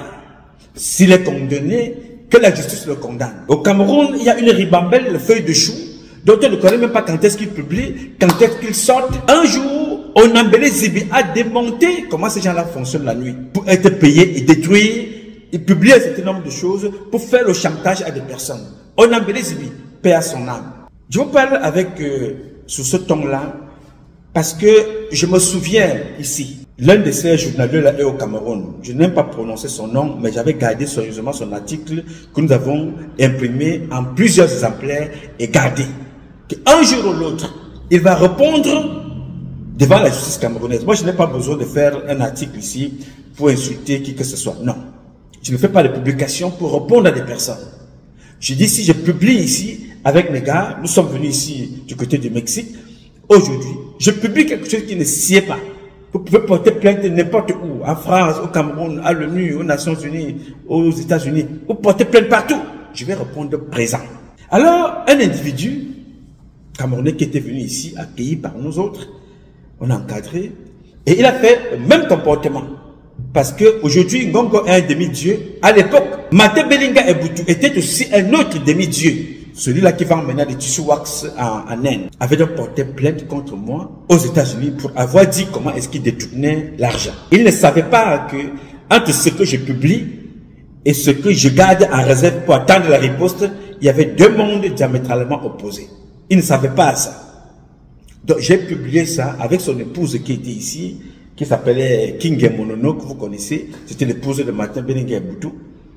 S'il est condamné, que la justice le condamne. Au Cameroun, il y a une ribambelle, le feuille de chou, dont on ne connaît même pas quand est-ce qu'il publie, quand est-ce qu'il sort. Un jour, Onambele Zibi a démonté comment ces gens-là fonctionnent la nuit. Pour être payés et détruire, il publie un certain nombre de choses pour faire le chantage à des personnes. Onambele Zibi, paie à son âme. Je vous parle avec, sur ce ton-là, parce que je me souviens ici, l'un de ces journalistes-là est au Cameroun. Je n'aime pas prononcer son nom, mais j'avais gardé soigneusement son article que nous avons imprimé en plusieurs exemplaires et gardé. Qu'un jour ou l'autre, il va répondre devant la justice camerounaise. Moi, je n'ai pas besoin de faire un article ici pour insulter qui que ce soit. Non. Je ne fais pas de publication pour répondre à des personnes. Je dis, si je publie ici, avec mes gars, nous sommes venus ici du côté du Mexique, aujourd'hui, je publie quelque chose qui ne sied pas. Vous pouvez porter plainte n'importe où, en France, au Cameroun, à l'ONU, aux Nations Unies, aux États-Unis. Vous portez plainte partout. Je vais répondre présent. Alors, un individu camerounais qui était venu ici, accueilli par nous autres, on a encadré, et il a fait le même comportement. Parce qu'aujourd'hui, Ngongo est un demi-dieu. À l'époque, Mate Belinga Eboutou était aussi un autre demi-dieu. Celui-là qui va emmener des tissus wax en Inde avait donc porté plainte contre moi aux États-Unis pour avoir dit comment est-ce qu'il détournait l'argent. Il ne savait pas que entre ce que je publie et ce que je garde en réserve pour attendre la riposte, il y avait 2 mondes diamétralement opposés. Il ne savait pas ça. Donc j'ai publié ça avec son épouse qui était ici, qui s'appelait King Monono, que vous connaissez. C'était l'épouse de Martin Belinga Eboutou.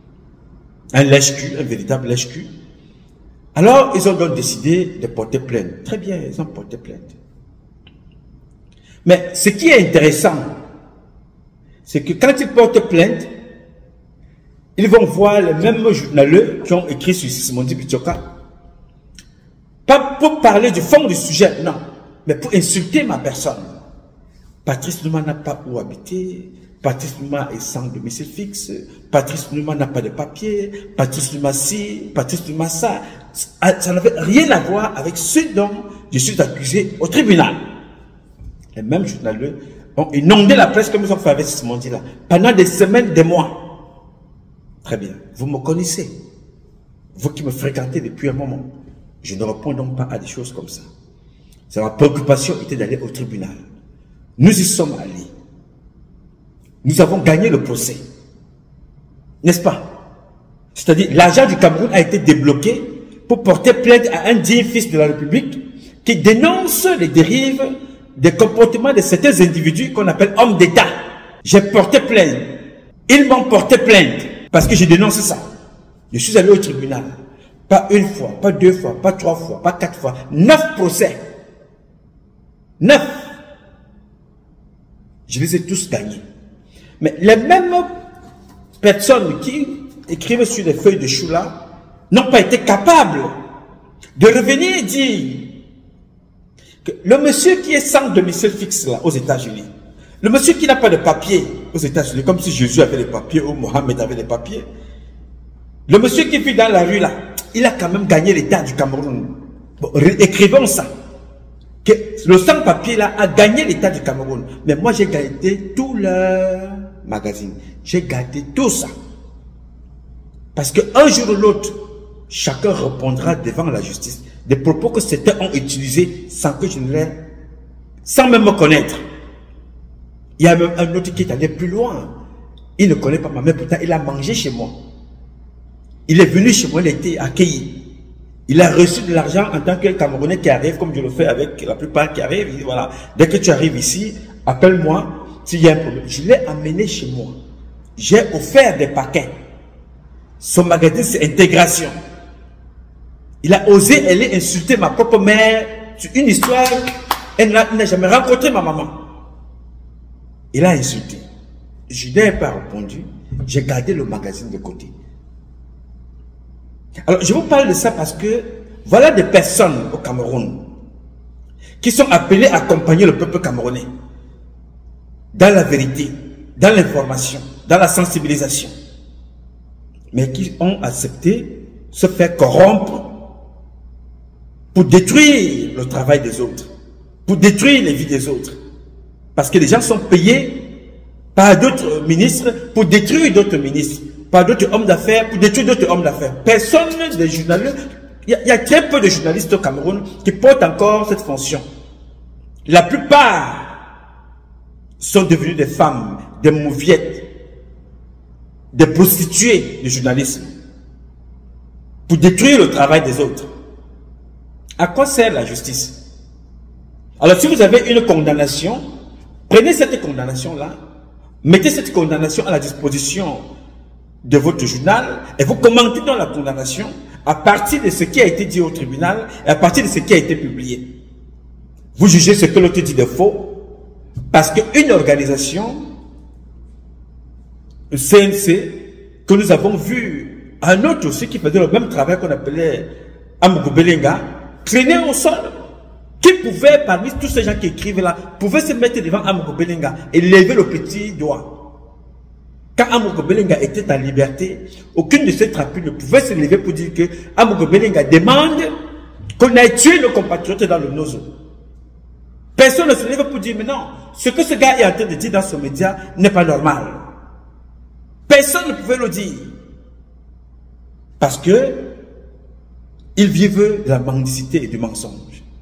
Un lèche-cul, un véritable lèche-cul. Alors, ils ont donc décidé de porter plainte. Très bien, ils ont porté plainte. Mais ce qui est intéressant, c'est que quand ils portent plainte, ils vont voir les mêmes journalistes qui ont écrit sur Sismondi Bichoka. Pas pour parler du fond du sujet, non, mais pour insulter ma personne. Patrice Nouma n'a pas où habiter. Patrice Nouma est sans domicile fixe. Patrice Nouma n'a pas de papier. Patrice Nouma ci, Patrice Nouma ça. Ça n'avait rien à voir avec ce dont je suis accusé au tribunal. Les mêmes journalistes ont inondé la presse comme ils ont fait avec ce monde-là pendant des semaines, des mois. Très bien. Vous me connaissez. Vous qui me fréquentez depuis un moment. Je ne réponds donc pas à des choses comme ça. Ma préoccupation était d'aller au tribunal. Nous y sommes allés. nous avons gagné le procès. N'est-ce pas? C'est-à-dire, l'argent du Cameroun a été débloqué pour porter plainte à un digne fils de la République qui dénonce les dérives des comportements de certains individus qu'on appelle hommes d'État. J'ai porté plainte. Ils m'ont porté plainte parce que je dénonce ça. Je suis allé au tribunal. Pas une fois, pas deux fois, pas trois fois, pas quatre fois. 9 procès. 9. Je les ai tous gagnés. Mais les mêmes personnes qui écrivent sur les feuilles de chou là n'ont pas été capables de revenir et dire que le monsieur qui est sans domicile fixe là aux États-Unis, le monsieur qui n'a pas de papier aux États-Unis, comme si Jésus avait les papiers ou Mohamed avait les papiers, le monsieur qui vit dans la rue là, il a quand même gagné l'État du Cameroun. Bon, écrivons ça. Que le sans-papier là a gagné l'État du Cameroun. Mais moi j'ai gardé tout leur magazine. J'ai gardé tout ça. Parce qu'un jour ou l'autre, chacun répondra devant la justice des propos que certains ont utilisés sans que je ne les... sans même me connaître. Il y a même un autre qui est allé plus loin. Il ne connaît pas ma mère, pourtant il a mangé chez moi. Il est venu chez moi, il a été accueilli. Il a reçu de l'argent en tant que Camerounais qui arrive, comme je le fais avec la plupart qui arrivent. Voilà. Dès que tu arrives ici, appelle-moi s'il y a un problème. Je l'ai amené chez moi. J'ai offert des paquets. Son magasin, c'est intégration. Il a osé aller insulter ma propre mère sur une histoire. Elle n'a jamais rencontré ma maman. Il a insulté. Je n'ai pas répondu. J'ai gardé le magazine de côté. Alors, je vous parle de ça parce que voilà des personnes au Cameroun qui sont appelées à accompagner le peuple camerounais dans la vérité, dans l'information, dans la sensibilisation, mais qui ont accepté se faire corrompre pour détruire le travail des autres, pour détruire les vies des autres. Parce que les gens sont payés par d'autres ministres pour détruire d'autres ministres, par d'autres hommes d'affaires pour détruire d'autres hommes d'affaires. Personne des journalistes, il y a très peu de journalistes au Cameroun qui portent encore cette fonction. La plupart sont devenus des femmes, des mauviettes, des prostituées du journalisme pour détruire le travail des autres. À quoi sert la justice? Alors si vous avez une condamnation, prenez cette condamnation-là, mettez cette condamnation à la disposition de votre journal et vous commentez dans la condamnation à partir de ce qui a été dit au tribunal et à partir de ce qui a été publié. Vous jugez ce que l'autre dit de faux parce qu'une organisation, le CNC, que nous avons vu, un autre aussi qui faisait le même travail qu'on appelait Amougou Belenga, traîné au sol. Qui pouvait, parmi tous ces gens qui écrivent là, pouvait se mettre devant Amougou Belenga et lever le petit doigt. Quand Amougou Belenga était en liberté, aucune de ces trapus ne pouvait se lever pour dire que Amougou Belenga demande qu'on ait tué nos compatriotes dans le Nozo. Personne ne se lève pour dire, mais non, ce que ce gars est en train de dire dans ce média n'est pas normal. Personne ne pouvait le dire. Parce que ils vivent de la mendicité et du mensonge.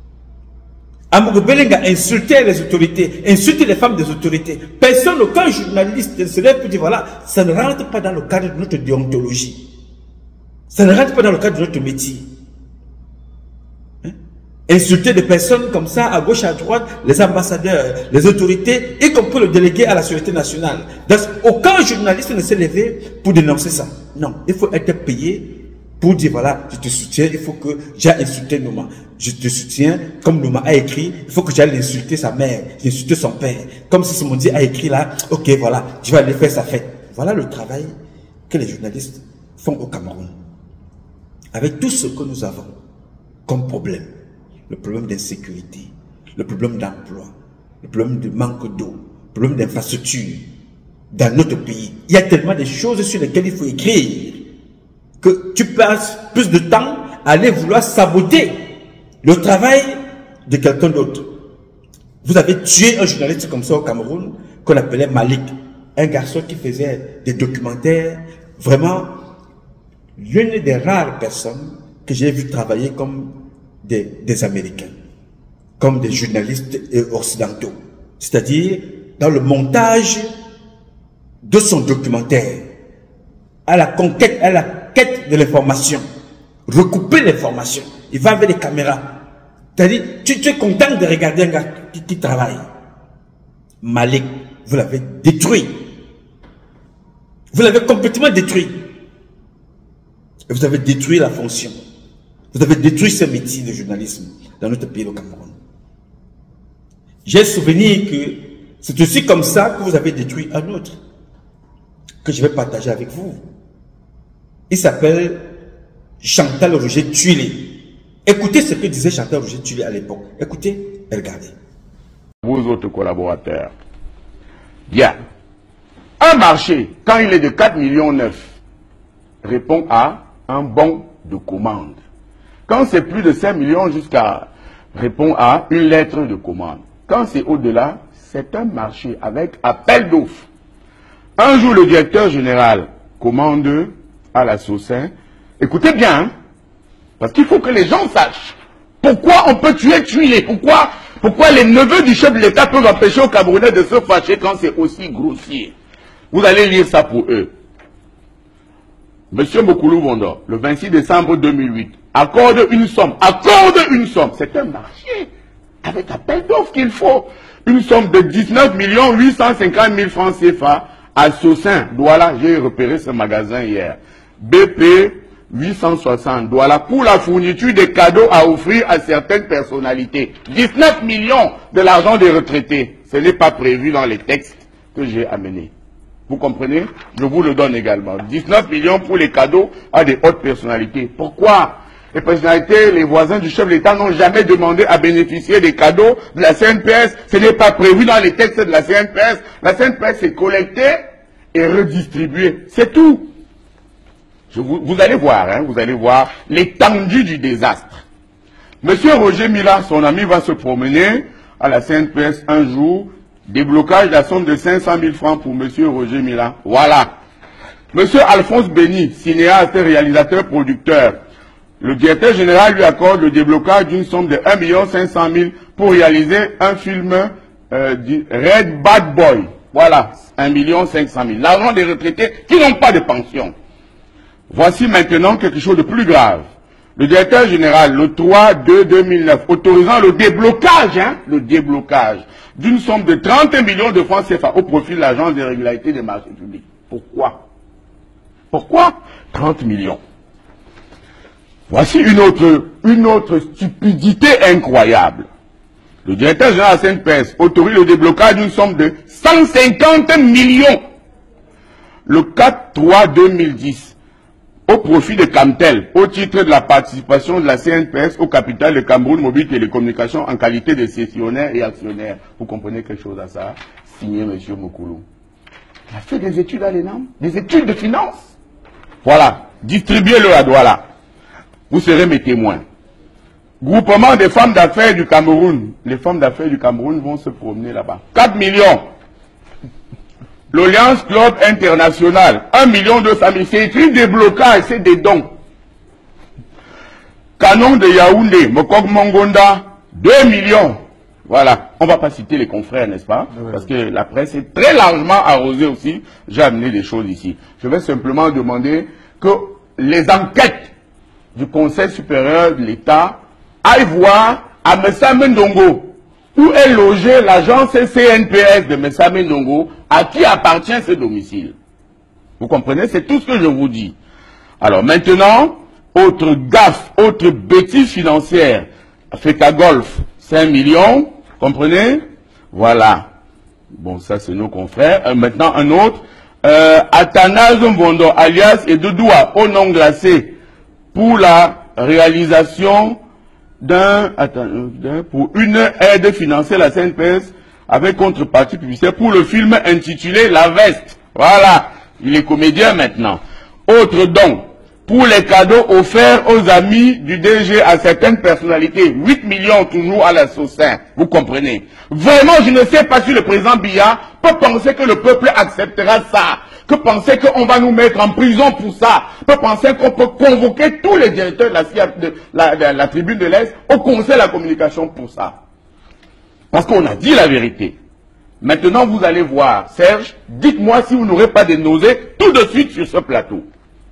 Amougou Belenga insultait les autorités, insultait les femmes des autorités. Personne, aucun journaliste ne se lève pour dire, voilà, ça ne rentre pas dans le cadre de notre déontologie. Ça ne rentre pas dans le cadre de notre métier. Hein? Insulter des personnes comme ça, à gauche, à droite, les ambassadeurs, les autorités, y compris le délégué à la sécurité nationale. Donc, aucun journaliste ne s'est levé pour dénoncer ça. Non, il faut être payé pour dire, voilà, je te soutiens, il faut que j'aille insulter Nouma. Je te soutiens, comme Nouma a écrit, il faut que j'aille insulter sa mère, insulter son père. Comme si Simondi a écrit là, ok, voilà, je vais aller faire sa fête. Voilà le travail que les journalistes font au Cameroun. Avec tout ce que nous avons comme problème, le problème d'insécurité, le problème d'emploi, le problème de manque d'eau, le problème d'infrastructure dans notre pays. Il y a tellement de choses sur lesquelles il faut écrire que tu passes plus de temps à aller vouloir saboter le travail de quelqu'un d'autre. Vous avez tué un journaliste comme ça au Cameroun, qu'on appelait Malik, un garçon qui faisait des documentaires, vraiment l'une des rares personnes que j'ai vu travailler comme des Américains, comme des journalistes occidentaux, c'est-à-dire dans le montage de son documentaire à la conquête, à la quête de l'information, recouper l'information. Il va avec des caméras. C'est-à-dire, tu es content de regarder un gars qui travaille. Malik, vous l'avez détruit. Vous l'avez complètement détruit. Et vous avez détruit la fonction. Vous avez détruit ce métier de journalisme dans notre pays, le Cameroun. J'ai souvenir que c'est aussi comme ça que vous avez détruit un autre, que je vais partager avec vous. Il s'appelle Chantal Roger Tuilé. Écoutez ce que disait Chantal Roger Tuilé à l'époque. Écoutez et regardez. Vos autres collaborateurs. Bien. Un marché, quand il est de 4,9 millions, répond à un bon de commande. Quand c'est plus de 5 millions jusqu'à répond à une lettre de commande. Quand c'est au-delà, c'est un marché avec appel d'offres. Un jour, le directeur général commande à la Socin. Écoutez bien, hein, parce qu'il faut que les gens sachent pourquoi on peut tuer. Pourquoi les neveux du chef de l'État peuvent empêcher aux Camerounais de se fâcher quand c'est aussi grossier. Vous allez lire ça pour eux. Monsieur Mokoulou Bondo, le 26 décembre 2008, accorde une somme. C'est un marché avec appel d'offres qu'il faut. Une somme de 19 850 000 francs CFA à Socin, Douala. J'ai repéré ce magasin hier. BP 860 Douala pour la fourniture des cadeaux à offrir à certaines personnalités. 19 millions de l'argent des retraités. Ce n'est pas prévu dans les textes que j'ai amenés. Vous comprenez? Je vous le donne également. 19 millions pour les cadeaux à des hautes personnalités. Pourquoi? Les personnalités, les voisins du chef de l'État n'ont jamais demandé à bénéficier des cadeaux de la CNPS. Ce n'est pas prévu dans les textes de la CNPS. La CNPS est collectée et redistribuée. C'est tout. Vous allez voir, hein, vous allez voir l'étendue du désastre. Monsieur Roger Mila, son ami, va se promener à la CNPS un jour. Déblocage de la somme de 500 000 francs pour monsieur Roger Mila. Voilà. Monsieur Alphonse Béni, cinéaste, réalisateur, producteur. Le directeur général lui accorde le déblocage d'une somme de 1 500 000 pour réaliser un film du Red Bad Boy. Voilà, 1 500 000. L'argent des retraités qui n'ont pas de pension. Voici maintenant quelque chose de plus grave. Le directeur général, le 3/2/2009, autorisant le déblocage d'une somme de 30 millions de francs CFA au profit de l'Agence des régularités des marchés publics. Pourquoi? Pourquoi 30 millions? Voici une autre stupidité incroyable. Le directeur général de la CNPS autorise le déblocage d'une somme de 150 millions le 4/3/2010 au profit de Camtel, au titre de la participation de la CNPS au capital de Cameroun Mobile Télécommunications en qualité de cessionnaire et actionnaire. Vous comprenez quelque chose à ça? Signé M. Mokoulou. Il a fait des études à l'ENAM, des études de finance. Voilà, distribuez-le à Douala. Vous serez mes témoins. Groupement des femmes d'affaires du Cameroun. Les femmes d'affaires du Cameroun vont se promener là-bas. 4 millions. L'Alliance Club International, 1 200 000. C'est écrit déblocage, c'est des dons. Canon de Yaoundé, Mokok Mongonda, 2 millions. Voilà. On ne va pas citer les confrères, n'est-ce pas? Parce que la presse est très largement arrosée aussi. J'ai amené des choses ici. Je vais simplement demander que les enquêtes du Conseil supérieur de l'État aillent voir à Messame Ndongo où est logée l'agence CNPS de Messame Ndongo, à qui appartient ce domicile. Vous comprenez? C'est tout ce que je vous dis. Alors maintenant, autre gaffe, autre bêtise financière. Feta Golf, 5 millions, comprenez? Voilà. Bon, ça c'est nos confrères. Maintenant un autre. Athanase Mvondo, alias Edodoua, au nom glacé, pour la réalisation pour une aide financière à la CNPS avec contrepartie publicitaire pour le film intitulé La Veste. Voilà, il est comédien maintenant. Autre don, pour les cadeaux offerts aux amis du DG à certaines personnalités, 8 millions toujours à la Socin, vous comprenez. Vraiment, je ne sais pas si le président Biya peut penser que le peuple acceptera ça, que penser qu'on va nous mettre en prison pour ça, peut penser qu'on peut convoquer tous les directeurs de la tribune de l'Est au conseil de la communication pour ça. Parce qu'on a dit la vérité. Maintenant, vous allez voir. Serge, dites-moi si vous n'aurez pas de nausées tout de suite sur ce plateau.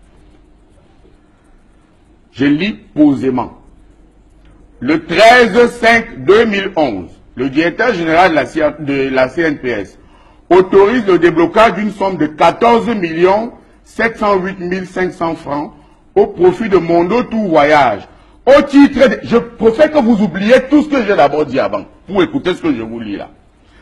Je lis posément. Le 13/5/2011, le directeur général de la CNPS autorise le déblocage d'une somme de 14 708 500 francs au profit de Mondo Tour Voyage. Au titre de... Je préfère que vous oubliez tout ce que j'ai d'abord dit avant, pour écouter ce que je vous lis là.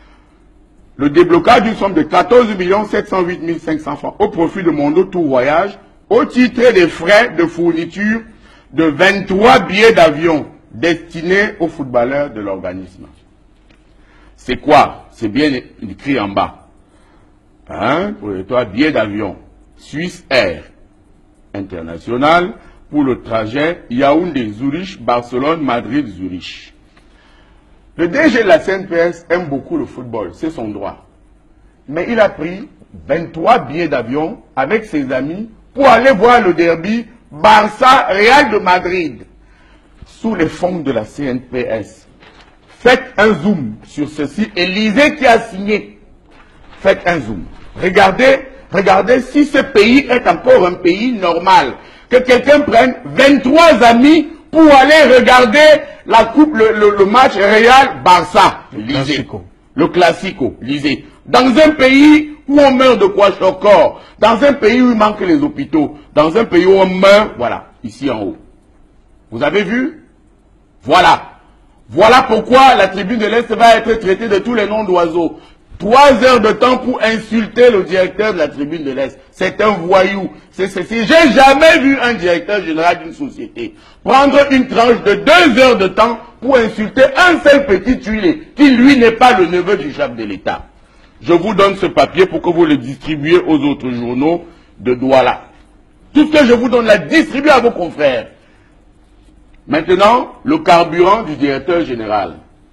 Le déblocage d'une somme de 14 708 500 francs au profit de Mondo Tour Voyage au titre des frais de fourniture de 23 billets d'avion destinés aux footballeurs de l'organisme. C'est quoi? C'est bien écrit en bas. Hein? Pour les 3 billets d'avion. Suisse Air International pour le trajet Yaoundé-Zurich, Barcelone-Madrid-Zurich. Le DG de la CNPS aime beaucoup le football, c'est son droit. Mais il a pris 23 billets d'avion avec ses amis pour aller voir le derby Barça-Real de Madrid sous les fonds de la CNPS. Faites un zoom sur ceci et lisez qui a signé. Faites un zoom. Regardez si ce pays est encore un pays normal. Que quelqu'un prenne 23 amis pour aller regarder la coupe, le match Real-Barça. Lisez. Le Classico. Lisez. Dans un pays où on meurt de kwashiorkor, dans un pays où il manque les hôpitaux, dans un pays où on meurt, voilà, ici en haut. Vous avez vu? Voilà. Voilà pourquoi la tribune de l'Est va être traitée de tous les noms d'oiseaux. 3 heures de temps pour insulter le directeur de la tribune de l'Est. C'est un voyou. J'ai jamais vu un directeur général d'une société prendre une tranche de 2 heures de temps pour insulter un seul petit tuilé qui lui n'est pas le neveu du chef de l'État. Je vous donne ce papier pour que vous le distribuiez aux autres journaux de Douala. Tout ce que je vous donne là, distribuez à vos confrères. Maintenant, le carburant du directeur général.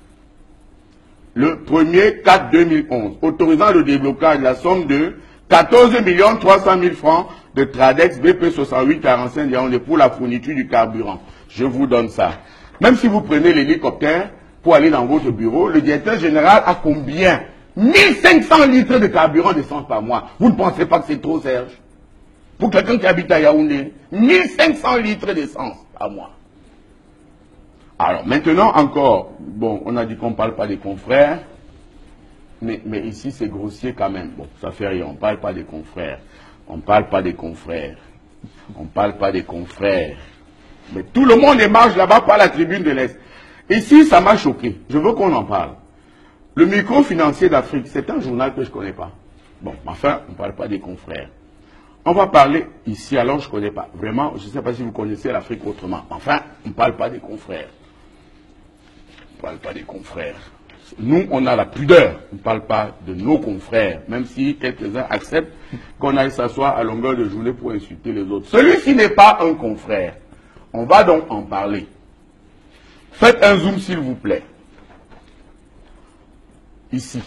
Le 1er 4/2011, autorisant le déblocage de la somme de 14 300 000 francs de Tradex BP 6845 Yaoundé pour la fourniture du carburant. Je vous donne ça. Même si vous prenez l'hélicoptère pour aller dans votre bureau, le directeur général a combien? 1500 litres de carburant d'essence par mois. Vous ne pensez pas que c'est trop, Serge? Pour quelqu'un qui habite à Yaoundé, 1500 litres d'essence par mois. Alors maintenant encore, bon, on a dit qu'on ne parle pas des confrères, mais ici c'est grossier quand même. Bon, ça fait rien, on ne parle pas des confrères. On ne parle pas des confrères. On ne parle pas des confrères. Mais tout le monde émarge là-bas par la tribune de l'Est. Ici, ça m'a choqué. Je veux qu'on en parle. Le microfinancier d'Afrique, c'est un journal que je ne connais pas. Bon, enfin, on ne parle pas des confrères. On va parler ici, alors je ne connais pas. Vraiment, je ne sais pas si vous connaissez l'Afrique autrement. Enfin, on ne parle pas des confrères. On ne parle pas des confrères. Nous, on a la pudeur. On ne parle pas de nos confrères, même si quelques-uns acceptent qu'on aille s'asseoir à longueur de journée pour insulter les autres. Celui-ci n'est pas un confrère. On va donc en parler. Faites un zoom, s'il vous plaît. Ici.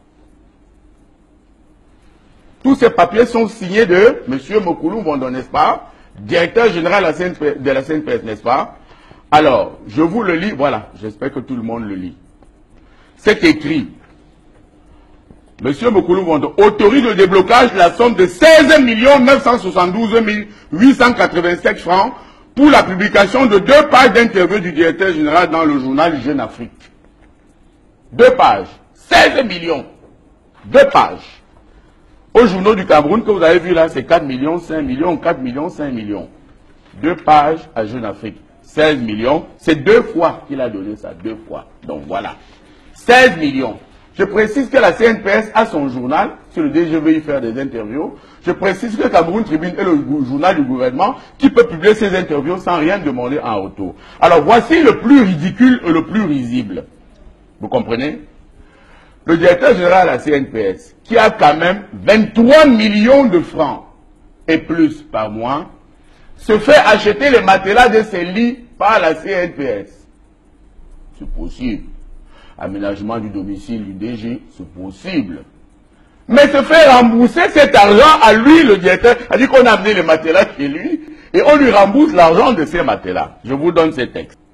Tous ces papiers sont signés de M. Mokoulou Vondo, n'est-ce pas? Directeur général de la CNPS, n'est-ce pas? Alors, je vous le lis, voilà, j'espère que tout le monde le lit. C'est écrit. M. Mokoulou Vondo autorise le déblocage de la somme de 16 972 887 francs pour la publication de 2 pages d'interview du directeur général dans le journal Jeune Afrique. 2 pages. 16 millions. 2 pages. Au journaux du Cameroun, que vous avez vu là, c'est 4 millions, 5 millions, 4 millions, 5 millions. 2 pages à Jeune Afrique. 16 millions. C'est 2 fois qu'il a donné ça. 2 fois. Donc voilà. 16 millions. Je précise que la CNPS a son journal, sur le DG veut y faire des interviews. Je précise que Cameroun Tribune est le journal du gouvernement qui peut publier ses interviews sans rien demander en retour. Alors voici le plus ridicule et le plus risible. Vous comprenez? Le directeur général de la CNPS, qui a quand même 23 millions de francs et plus par mois, se fait acheter les matelas de ses lits par la CNPS. C'est possible. Aménagement du domicile du DG, c'est possible. Mais se fait rembourser cet argent à lui, le directeur. A dit qu'on a amené les matelas chez lui et on lui rembourse l'argent de ces matelas. Je vous donne ces textes.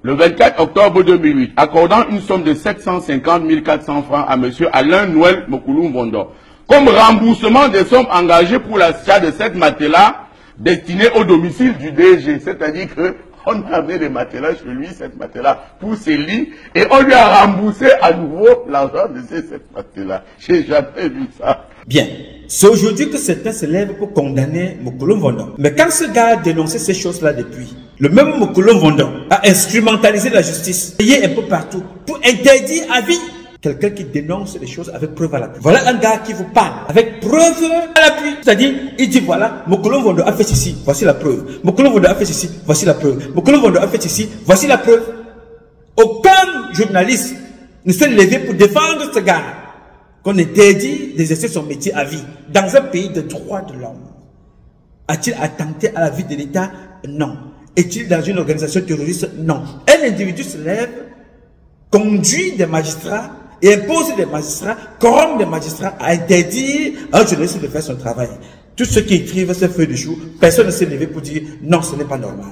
le 24 octobre 2008, accordant une somme de 750 400 francs à M. Alain Noël Mokoulou Mvondo, comme remboursement des sommes engagées pour l'achat de cette matelas destinée au domicile du DG. C'est-à-dire que on a amené des matelas chez lui, cette matelas, pour ses lits, et on lui a remboursé à nouveau l'argent de cette matelas. J'ai jamais vu ça. Bien. C'est aujourd'hui que certains se lèvent pour condamner Mokoulou Mvondo. Mais quand ce gars a dénoncé ces choses-là depuis, le même Mokoulou Mvondo a instrumentalisé la justice, payé un peu partout, pour interdire à vie quelqu'un qui dénonce les choses avec preuve à l'appui. Voilà un gars qui vous parle avec preuve à l'appui. C'est-à-dire, il dit voilà, Mokoulou Mvondo a fait ceci, voici la preuve. Mokoulou Mvondo a fait ceci, voici la preuve. Mokoulou Mvondo a fait ceci, voici la preuve. Aucun journaliste ne s'est levé pour défendre ce gars qu'on interdit d'exercer son métier à vie. Dans un pays de droits de l'homme, a-t-il attenté à la vie de l'État? Non. Est-il dans une organisation terroriste? Non. Un individu se lève, conduit des magistrats et impose des magistrats, corrompt des magistrats à interdire à un journaliste de faire son travail. Tous ceux qui écrivent ces feuilles de chou, personne ne s'est levé pour dire non, ce n'est pas normal.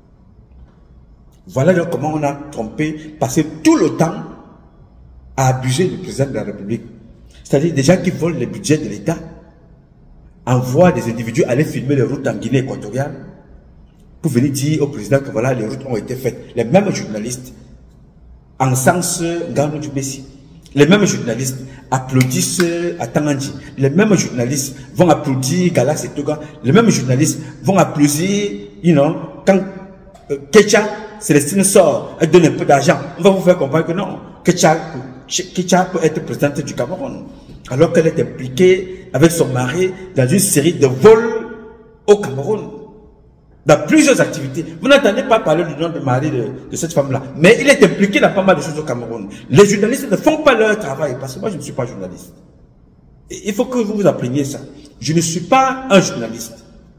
Voilà donc comment on a trompé, passé tout le temps à abuser du président de la République. C'est-à-dire des gens qui volent le budget de l'État, envoient des individus aller filmer les routes en Guinée équatoriale pour venir dire au président que voilà, les routes ont été faites. Les mêmes journalistes, en sens Nganou du Bessi, les mêmes journalistes applaudissent à Tangandji, les mêmes journalistes vont applaudir Galaxy Toga, les mêmes journalistes vont applaudir, quand Kecha Célestine sort, elle donne un peu d'argent, on va vous faire comprendre que non, Kecha peut être présidente du Cameroun, alors qu'elle est impliquée avec son mari dans une série de vols au Cameroun, dans plusieurs activités. Vous n'entendez pas parler du nom de mari de cette femme-là, mais il est impliqué dans pas mal de choses au Cameroun. Les journalistes ne font pas leur travail, parce que moi je ne suis pas journaliste. Et il faut que vous appreniez ça. Je ne suis pas un journaliste.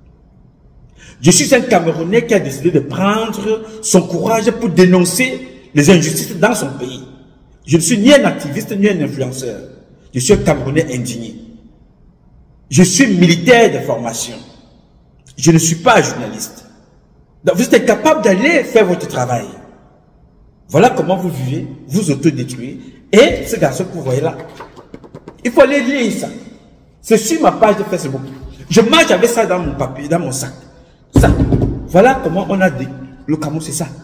Je suis un Camerounais qui a décidé de prendre son courage pour dénoncer les injustices dans son pays. Je ne suis ni un activiste ni un influenceur. Je suis un Camerounais indigné. Je suis militaire de formation. Je ne suis pas journaliste. Donc vous êtes incapable d'aller faire votre travail. Voilà comment vous vivez, vous autodétruisez. Et ce garçon que vous voyez là, il faut aller lire ça. C'est sur ma page de Facebook. Je marche avec ça dans mon papier, dans mon sac. Ça. Voilà comment on a dit. Le Cameroun, c'est ça.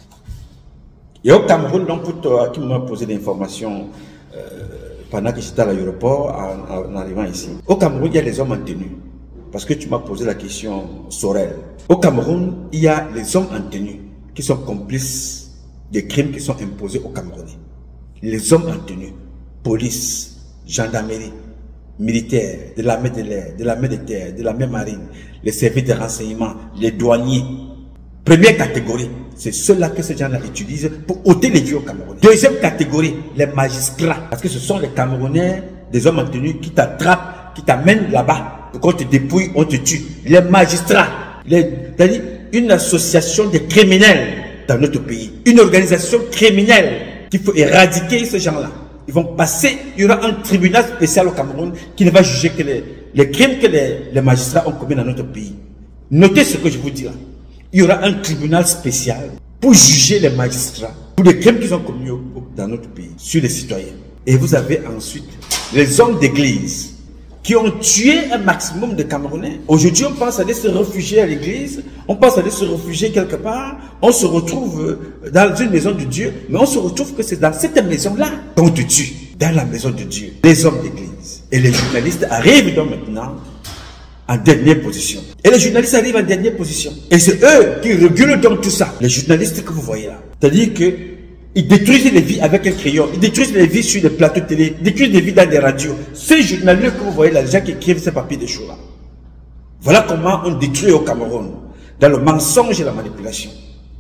Et au Cameroun, donc, pour toi qui m'a posé des informations pendant que j'étais à l'aéroport, en arrivant ici. Au Cameroun, il y a les hommes en tenue. Parce que tu m'as posé la question, Sorel. Au Cameroun, il y a les hommes en tenue qui sont complices des crimes qui sont imposés aux Camerounais. Les hommes en tenue, police, gendarmerie, militaires, de l'armée de l'air, de l'armée de terre, de l'armée marine, les services de renseignement, les douaniers. Première catégorie, c'est ceux-là que ces gens-là utilisent pour ôter les vies au Cameroun. Deuxième catégorie, les magistrats. Parce que ce sont les Camerounais, des hommes en tenue qui t'attrapent, qui t'amènent là-bas. Pour qu'on te dépouille, on te tue. Les magistrats, c'est-à-dire une association de criminels dans notre pays. Une organisation criminelle qu'il faut éradiquer ces gens-là. Ils vont passer, il y aura un tribunal spécial au Cameroun qui ne va juger que les crimes que les magistrats ont commis dans notre pays. Notez ce que je vous dis là. Il y aura un tribunal spécial pour juger les magistrats pour les crimes qu'ils ont commis dans notre pays, sur les citoyens. Et vous avez ensuite les hommes d'église qui ont tué un maximum de Camerounais. Aujourd'hui, on pense aller se réfugier à l'église, on pense aller se réfugier quelque part, on se retrouve dans une maison de Dieu, mais on se retrouve que c'est dans cette maison-là qu'on te tue, dans la maison de Dieu. Les hommes d'église. Et les journalistes arrivent donc maintenant en dernière position. Et les journalistes arrivent en dernière position. Et c'est eux qui régulent donc tout ça. Les journalistes que vous voyez là. C'est-à-dire que ils détruisent les vies avec un crayon. Ils détruisent les vies sur des plateaux de télé. Ils détruisent les vies dans des radios. Ces journalistes que vous voyez là, les gens qui écrivent ces papiers de show là. Voilà comment on détruit au Cameroun. Dans le mensonge et la manipulation.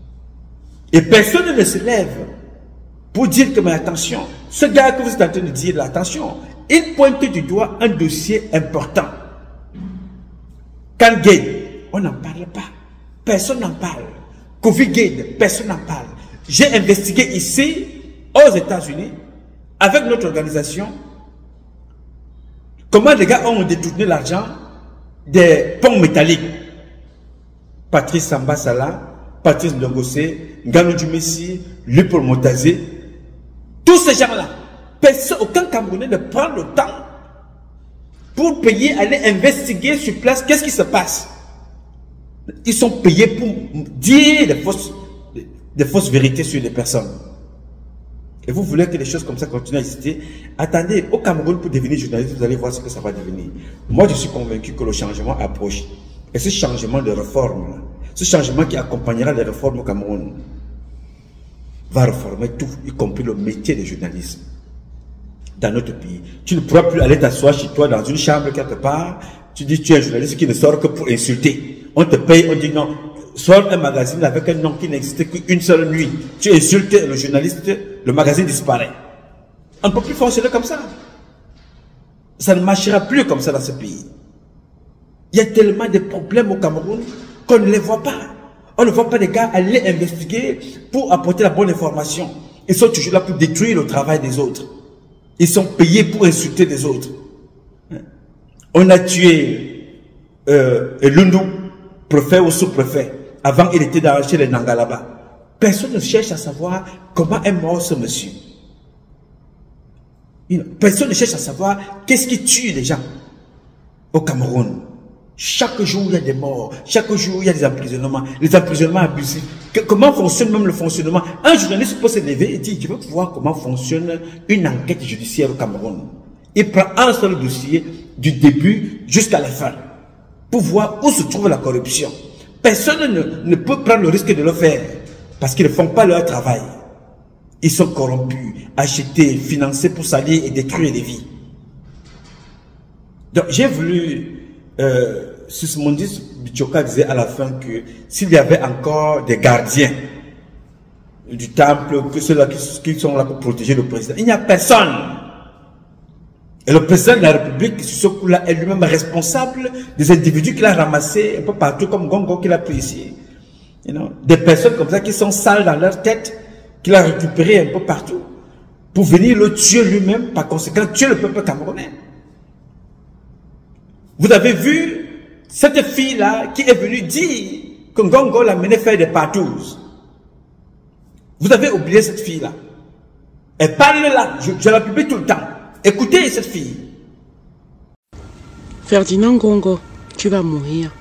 Et personne ne se lève pour dire que, mais attention, ce gars que vous êtes en train de dire là, attention, il pointe du doigt un dossier important. Can Gate, on n'en parle pas. Personne n'en parle. Covid Gate, personne n'en parle. J'ai investigué ici, aux États-Unis, avec notre organisation, comment les gars ont détourné l'argent des ponts métalliques. Patrice Samba Sala, Patrice Longossé, Ngano Dumessi, Lupol Motazé, tous ces gens-là, aucun Camerounais ne prend le temps pour payer, aller investiguer sur place qu'est-ce qui se passe. Ils sont payés pour dire des fausses vérités sur les personnes. Et vous voulez que les choses comme ça continuent à exister? Attendez, au Cameroun, pour devenir journaliste, vous allez voir ce que ça va devenir. Moi, je suis convaincu que le changement approche. Et ce changement de réforme, ce changement qui accompagnera les réformes au Cameroun, va réformer tout, y compris le métier de journalisme dans notre pays. Tu ne pourras plus aller t'asseoir chez toi dans une chambre quelque part. Tu dis tu es un journaliste qui ne sort que pour insulter. On te paye, on dit non. Sors un magazine avec un nom qui n'existait qu'une seule nuit. Tu insultes le journaliste, le magazine disparaît. On ne peut plus fonctionner comme ça. Ça ne marchera plus comme ça dans ce pays. Il y a tellement de problèmes au Cameroun qu'on ne les voit pas. On ne voit pas des gars aller investiguer pour apporter la bonne information. Ils sont toujours là pour détruire le travail des autres. Ils sont payés pour insulter les autres. On a tué Lundu, préfet ou sous-préfet. Avant, il était chez les Nangalaba. Personne ne cherche à savoir comment est mort ce monsieur. Personne ne cherche à savoir qu'est-ce qui tue les gens au Cameroun. Chaque jour, il y a des morts. Chaque jour, il y a des emprisonnements. Les emprisonnements abusifs. Comment fonctionne même le fonctionnement? Un journaliste peut se lever et dire, je veux voir comment fonctionne une enquête judiciaire au Cameroun. Il prend un seul dossier du début jusqu'à la fin pour voir où se trouve la corruption. Personne ne peut prendre le risque de le faire parce qu'ils ne font pas leur travail. Ils sont corrompus, achetés, financés pour salir et détruire des vies. Donc j'ai voulu... Sismondis Bichoka disait à la fin que s'il y avait encore des gardiens du temple, que ceux-là qui sont là pour protéger le président, il n'y a personne. Et le président de la République, sur ce coup-là, est lui-même responsable des individus qu'il a ramassés un peu partout, comme Gongo qu'il a pris ici. Des personnes comme ça qui sont sales dans leur tête, qu'il a récupérées un peu partout, pour venir le tuer lui-même, par conséquent, tuer le peuple camerounais. Vous avez vu cette fille-là qui est venue dire que Ngongo l'a mené faire des partous. Vous avez oublié cette fille-là. Elle parle là, je la publie tout le temps. Écoutez cette fille. Ferdinand Ngongo, tu vas mourir.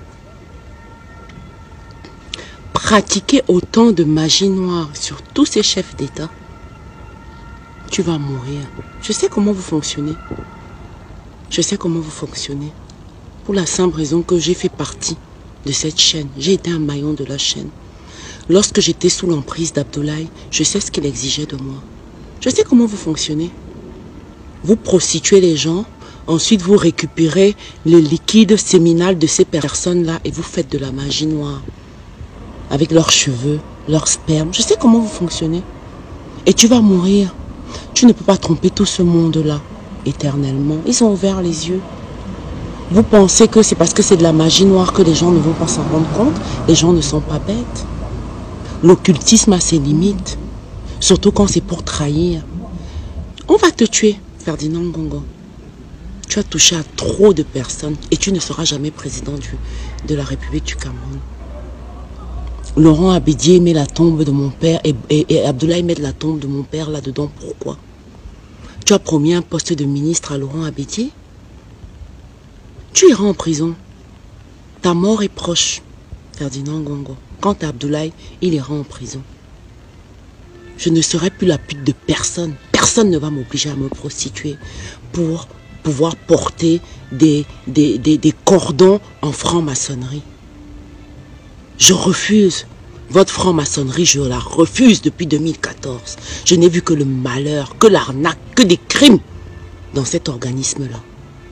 Pratiquer autant de magie noire sur tous ces chefs d'État, tu vas mourir. Je sais comment vous fonctionnez. Je sais comment vous fonctionnez. Pour la simple raison que j'ai fait partie de cette chaîne. J'ai été un maillon de la chaîne. Lorsque j'étais sous l'emprise d'Abdoulaye, je sais ce qu'il exigeait de moi. Je sais comment vous fonctionnez. Vous prostituez les gens, ensuite vous récupérez le liquide séminal de ces personnes-là et vous faites de la magie noire. Avec leurs cheveux, leur sperme. Je sais comment vous fonctionnez. Et tu vas mourir. Tu ne peux pas tromper tout ce monde-là éternellement. Ils ont ouvert les yeux. Vous pensez que c'est parce que c'est de la magie noire que les gens ne vont pas s'en rendre compte? Les gens ne sont pas bêtes. L'occultisme a ses limites. Surtout quand c'est pour trahir. On va te tuer, Ferdinand Ngongo. Tu as touché à trop de personnes et tu ne seras jamais président de la République du Cameroun. Laurent Abédié met la tombe de mon père et Abdoulaye met la tombe de mon père là-dedans. Pourquoi? Tu as promis un poste de ministre à Laurent Abédié? Tu iras en prison. Ta mort est proche, Ferdinand Ngongo. Quant à Abdoulaye, il ira en prison. Je ne serai plus la pute de personne. Personne ne va m'obliger à me prostituer pour pouvoir porter des cordons en franc-maçonnerie. Je refuse. Votre franc-maçonnerie, je la refuse depuis 2014. Je n'ai vu que le malheur, que l'arnaque, que des crimes dans cet organisme-là.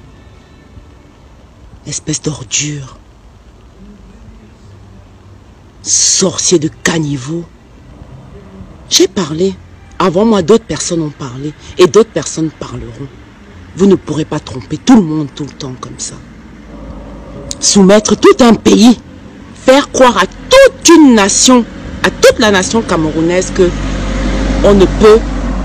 Espèce d'ordure. Sorcier de caniveau. J'ai parlé. Avant moi, d'autres personnes ont parlé. Et d'autres personnes parleront. Vous ne pourrez pas tromper tout le monde tout le temps comme ça. Soumettre tout un pays. Faire croire à toute une nation, à toute la nation camerounaise que on ne peut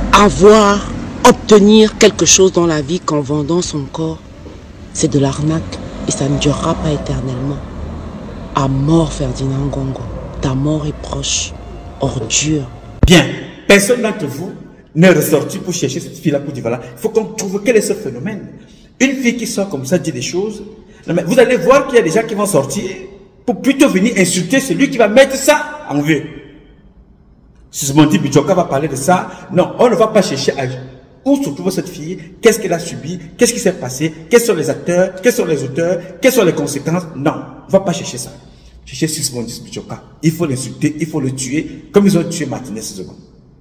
obtenir quelque chose dans la vie qu'en vendant son corps. C'est de l'arnaque. Et ça ne durera pas éternellement. À mort, Ferdinand Ngongo. ta mort est proche. Ordure. Bien, personne d'entre vous n'est ressorti pour chercher cette fille-là pour dire voilà, il faut qu'on trouve quel est ce phénomène. Une fille qui sort comme ça dit des choses. Non, mais vous allez voir qu'il y a des gens qui vont sortir pour plutôt venir insulter celui qui va mettre ça en vue. Sismondi Bichoka va parler de ça. Non, on ne va pas chercher à où se trouve cette fille, qu'est-ce qu'elle a subi, qu'est-ce qui s'est passé, quels sont les acteurs, quels sont les auteurs, quelles sont les conséquences. Non, on ne va pas chercher ça. Chercher Sismondi Bichoka. Il faut l'insulter, il faut le tuer, comme ils ont tué Martinez Zogo.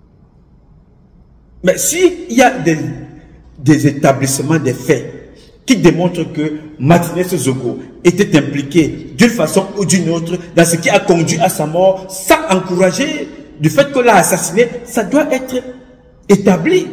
Mais s'il y a des établissements, des faits, qui démontrent que Martinez Zogo était impliqué d'une façon ou d'une autre dans ce qui a conduit à sa mort, sans encourager du fait qu'on l'a assassiné, ça doit être établi.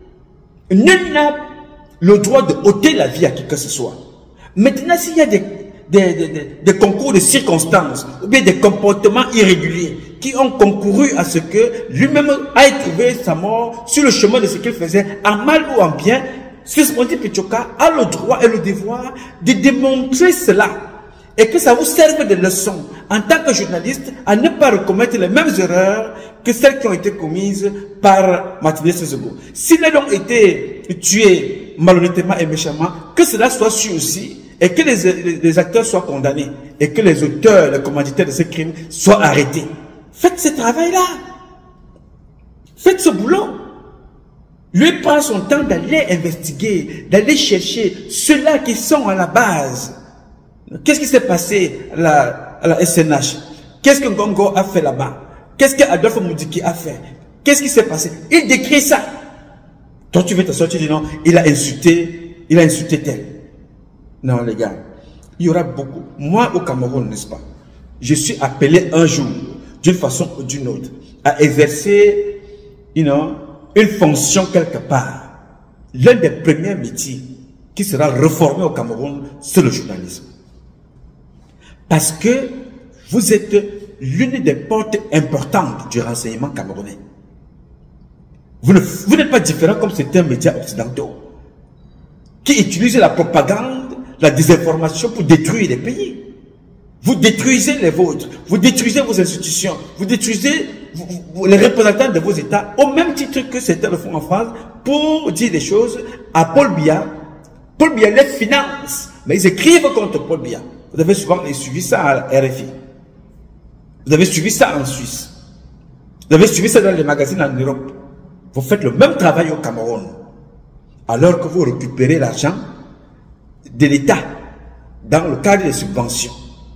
Nul n'a le droit de ôter la vie à qui que ce soit. Maintenant, s'il y a des concours de circonstances ou bien des comportements irréguliers qui ont concouru à ce que lui-même a trouvé sa mort sur le chemin de ce qu'il faisait, en mal ou en bien, Sismondi Bichoka a le droit et le devoir de démontrer cela et que ça vous serve de leçon en tant que journaliste à ne pas recommettre les mêmes erreurs que celles qui ont été commises par Martinez Zogo. S'il a donc été tué malhonnêtement et méchamment, que cela soit su aussi et que les acteurs soient condamnés et que les auteurs, les commanditaires de ce crime soient arrêtés. Faites ce travail-là. Faites ce boulot. Lui prend son temps d'aller investiguer, d'aller chercher ceux-là qui sont à la base. Qu'est-ce qui s'est passé à la SNH? Qu'est-ce que Ngongo a fait là-bas? Qu'est-ce que Adolphe Moudiki a fait? Qu'est-ce qui s'est passé? Il décrit ça. Toi, tu veux te sortir, tu dis non, il a insulté tel. Non, les gars, il y aura beaucoup. Moi, au Cameroun, n'est-ce pas? Je suis appelé un jour, d'une façon ou d'une autre, à exercer, une fonction quelque part. L'un des premiers métiers qui sera reformé au Cameroun, c'est le journalisme. Parce que vous êtes l'une des portes importantes du renseignement camerounais. Vous n'êtes pas différent comme certains médias occidentaux qui utilisent la propagande, la désinformation pour détruire les pays. Vous détruisez les vôtres, vous détruisez vos institutions, vous détruisez les représentants de vos États, au même titre que certains le font en France, pour dire des choses à Paul Biya. Paul Biya les finance, mais ils écrivent contre Paul Biya. Vous avez souvent suivi ça à RFI. Vous avez suivi ça en Suisse. Vous avez suivi ça dans les magazines en Europe. Vous faites le même travail au Cameroun. Alors que vous récupérez l'argent de l'État dans le cadre des subventions.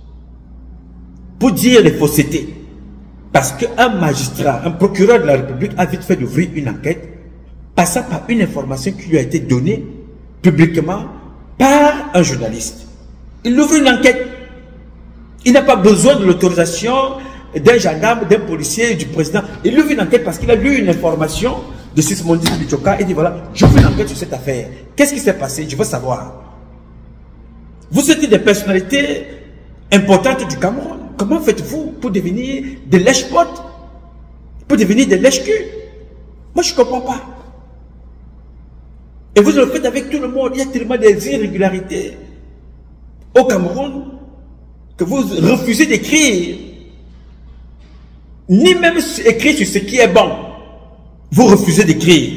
Pour dire les faussetés. Parce qu'un magistrat, un procureur de la République a vite fait d'ouvrir une enquête, passant par une information qui lui a été donnée publiquement par un journaliste. Il ouvre une enquête. Il n'a pas besoin de l'autorisation d'un gendarme, d'un policier, du président. Il ouvre une enquête parce qu'il a lu une information de Sismondi Bichoka et dit voilà, j'ouvre une enquête sur cette affaire. Qu'est-ce qui s'est passé? Je veux savoir. Vous êtes des personnalités importantes du Cameroun. Comment faites-vous pour devenir des lèche-potes? Pour devenir des lèche-culs? Moi, je ne comprends pas. Et vous le faites avec tout le monde. Il y a tellement des irrégularités au Cameroun que vous refusez d'écrire. Ni même écrire sur ce qui est bon. Vous refusez d'écrire.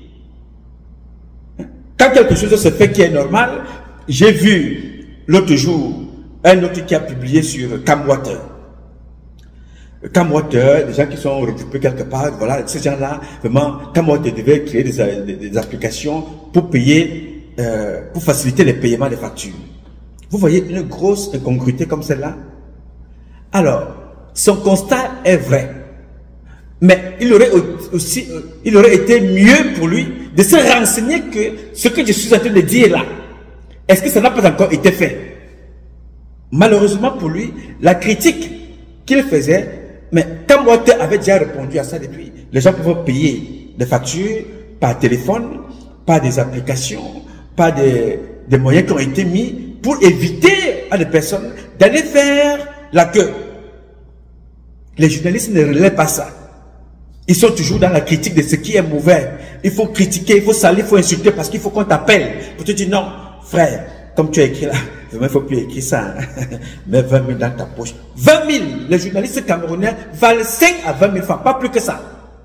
Quand quelque chose se fait qui est normal, j'ai vu l'autre jour un autre qui a publié sur Camwater. Camwater, des gens qui sont regroupés quelque part, voilà, ces gens-là, vraiment, Camwater devait créer des applications pour payer, pour faciliter les paiements des factures. Vous voyez une grosse incongruité comme celle-là? Alors, son constat est vrai. Mais il aurait été mieux pour lui de se renseigner que ce que je suis en train de dire là. Est-ce que ça n'a pas encore été fait? Malheureusement pour lui, la critique qu'il faisait, mais Camwater avait déjà répondu à ça depuis. Les gens pouvaient payer des factures par téléphone, par des applications, par des moyens qui ont été mis pour éviter à des personnes d'aller faire la queue. Les journalistes ne relaient pas ça. Ils sont toujours dans la critique de ce qui est mauvais. Il faut critiquer, il faut salir, il faut insulter parce qu'il faut qu'on t'appelle pour te dire non, frère, comme tu as écrit là, il ne faut plus écrire ça. Hein. Mets 20 000 dans ta poche. 20 000. Les journalistes camerounais valent 5 à 20 000 francs, pas plus que ça.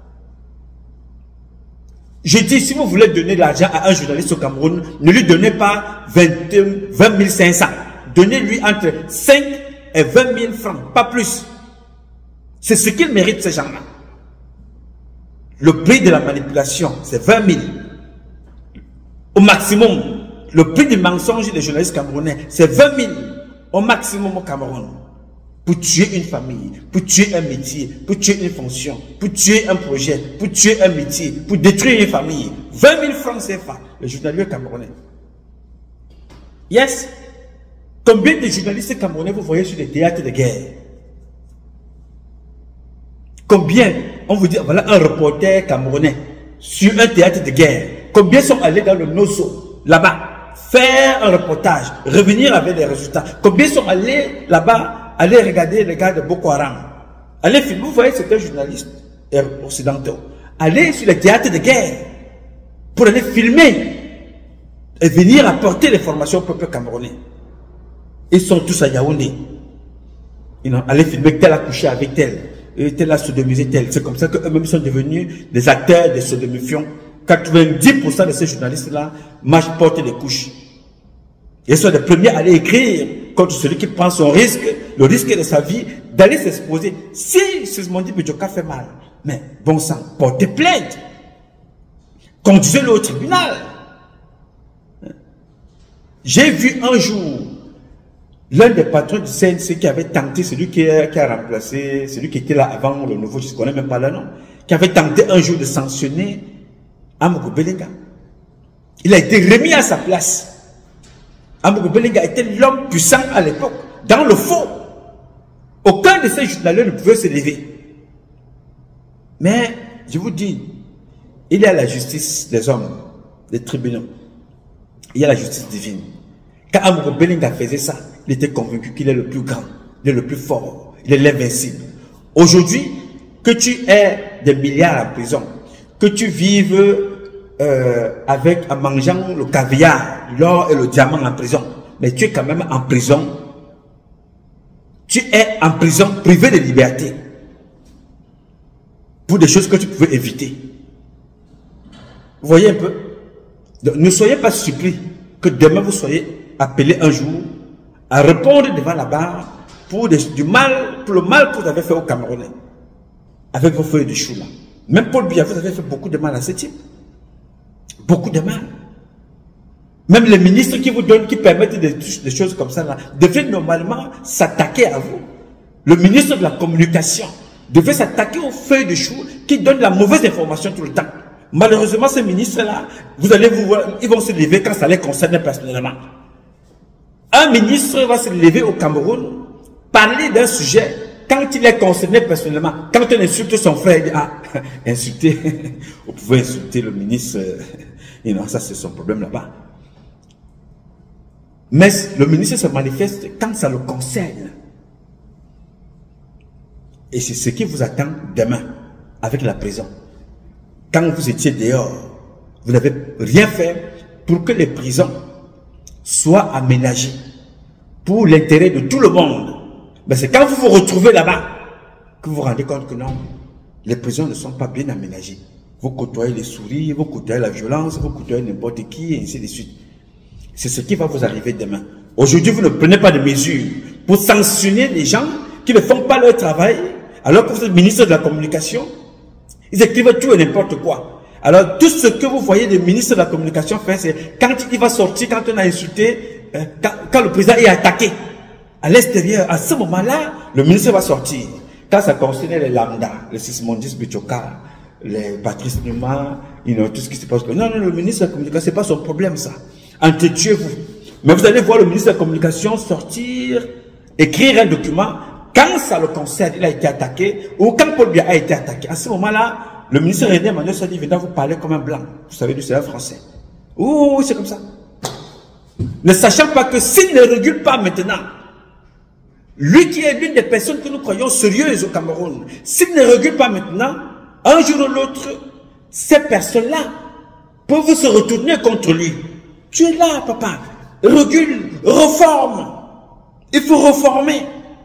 Je dis, si vous voulez donner de l'argent à un journaliste au Cameroun, ne lui donnez pas 20 500. Donnez-lui entre 5 et 20 000 francs, pas plus. C'est ce qu'ils méritent, ces gens-là. Le prix de la manipulation, c'est 20 000. Au maximum. Le prix du mensonge des journalistes camerounais, c'est 20 000 au maximum au Cameroun. Pour tuer une famille, pour tuer un métier, pour tuer une fonction, pour tuer un projet, pour tuer un métier, pour détruire une famille. 20 000 francs CFA, les journalistes camerounais. Yes. Combien de journalistes camerounais vous voyez sur les théâtres de guerre? Combien, on vous dit, voilà un reporter camerounais sur un théâtre de guerre. Combien sont allés dans le Nosso, là-bas, faire un reportage, revenir avec des résultats? Combien sont allés là-bas, aller regarder les gars de Boko Haram? Allez filmer, vous voyez certains journalistes occidentaux, aller sur les théâtres de guerre pour aller filmer et venir apporter les formations au peuple camerounais. Ils sont tous à Yaoundé. Ils ont allé filmer tel a couché avec tel. Et tel a sodomisé tel. C'est comme ça qu'eux-mêmes sont devenus des acteurs de sodomifiants. 90% de ces journalistes-là portent des couches. Ils sont les premiers à aller écrire contre celui qui prend son risque, le risque de sa vie, d'aller s'exposer. Si Sismondi Bidjoka fait mal, mais bon sang, portez plainte. Conduisez-le au tribunal. J'ai vu un jour l'un des patrons du CNC qui avait tenté, celui qui a remplacé, celui qui était là avant le nouveau, je ne connais même pas le nom, qui avait tenté un jour de sanctionner Amogo Belenga. Il a été remis à sa place. Amogo Belenga était l'homme puissant à l'époque, dans le faux. Aucun de ces journalistes ne pouvait se lever. Mais, je vous dis, il y a la justice des hommes, des tribunaux. Il y a la justice divine. Quand Amogo Belenga faisait ça, il était convaincu qu'il est le plus grand, il est le plus fort, il est l'invincible. Aujourd'hui, que tu aies des milliards en prison, que tu vives en mangeant le caviar, l'or et le diamant en prison, mais tu es quand même en prison. Tu es en prison privé de liberté pour des choses que tu pouvais éviter. Vous voyez un peu? Donc, ne soyez pas surpris que demain vous soyez appelé un jour à répondre devant la barre pour le mal que vous avez fait au Camerounais avec vos feuilles de chou là. Même Paul Biya, vous avez fait beaucoup de mal à ce type. Beaucoup de mal. Même les ministres qui vous donnent, qui permettent des choses comme ça là, devaient normalement s'attaquer à vous. Le ministre de la communication devait s'attaquer aux feuilles de chou qui donnent la mauvaise information tout le temps. Malheureusement, ces ministres-là, vous allez vous voir, ils vont se lever quand ça les concerne personnellement. Un ministre va se lever au Cameroun, parler d'un sujet quand il est concerné personnellement. Quand on insulte son frère, il dit, ah, insulter, vous pouvez insulter le ministre, et non, ça c'est son problème là-bas. Mais le ministre se manifeste quand ça le concerne. Et c'est ce qui vous attend demain, avec la prison. Quand vous étiez dehors, vous n'avez rien fait pour que les prisons soient aménagées pour l'intérêt de tout le monde. Mais c'est quand vous vous retrouvez là-bas que vous vous rendez compte que non, les prisons ne sont pas bien aménagées. Vous côtoyez les souris, vous côtoyez la violence, vous côtoyez n'importe qui, et ainsi de suite. C'est ce qui va vous arriver demain. Aujourd'hui, vous ne prenez pas de mesures pour sanctionner les gens qui ne font pas leur travail, alors que vous êtes ministre de la communication. Ils écrivent tout et n'importe quoi. Alors, tout ce que vous voyez le ministre de la communication faire, c'est quand il va sortir, quand on a insulté, quand le président est attaqué à l'extérieur, à ce moment-là, le ministre va sortir. Quand ça concerne les lambda, les Sismondis Bidjoka, les Patrice Numa, tout ce qui se passe. Non, le ministre de la communication, c'est pas son problème, ça. Entretuez-vous. Mais vous allez voir le ministre de la communication sortir, écrire un document. Quand ça le concerne, il a été attaqué, ou quand Paul Biya a été attaqué, à ce moment-là, le ministre René Emmanuel Sadi viendra vous parler comme un blanc. Vous savez, c'est un français. Ouh, c'est comme ça. Ne sachant pas que s'il ne régule pas maintenant, lui qui est l'une des personnes que nous croyons sérieuses au Cameroun, s'il ne régule pas maintenant, un jour ou l'autre, ces personnes-là peuvent se retourner contre lui. Tu es là, papa. Régule, reforme. Il faut reformer.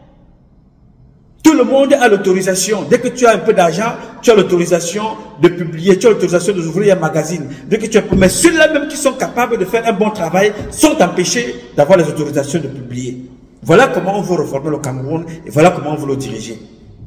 Tout le monde a l'autorisation. Dès que tu as un peu d'argent, tu as l'autorisation de publier, tu as l'autorisation d'ouvrir un magazine. Dès que tu as... Mais ceux-là même qui sont capables de faire un bon travail sont empêchés d'avoir les autorisations de publier. Voilà comment on veut reformer le Cameroun et voilà comment on veut le diriger.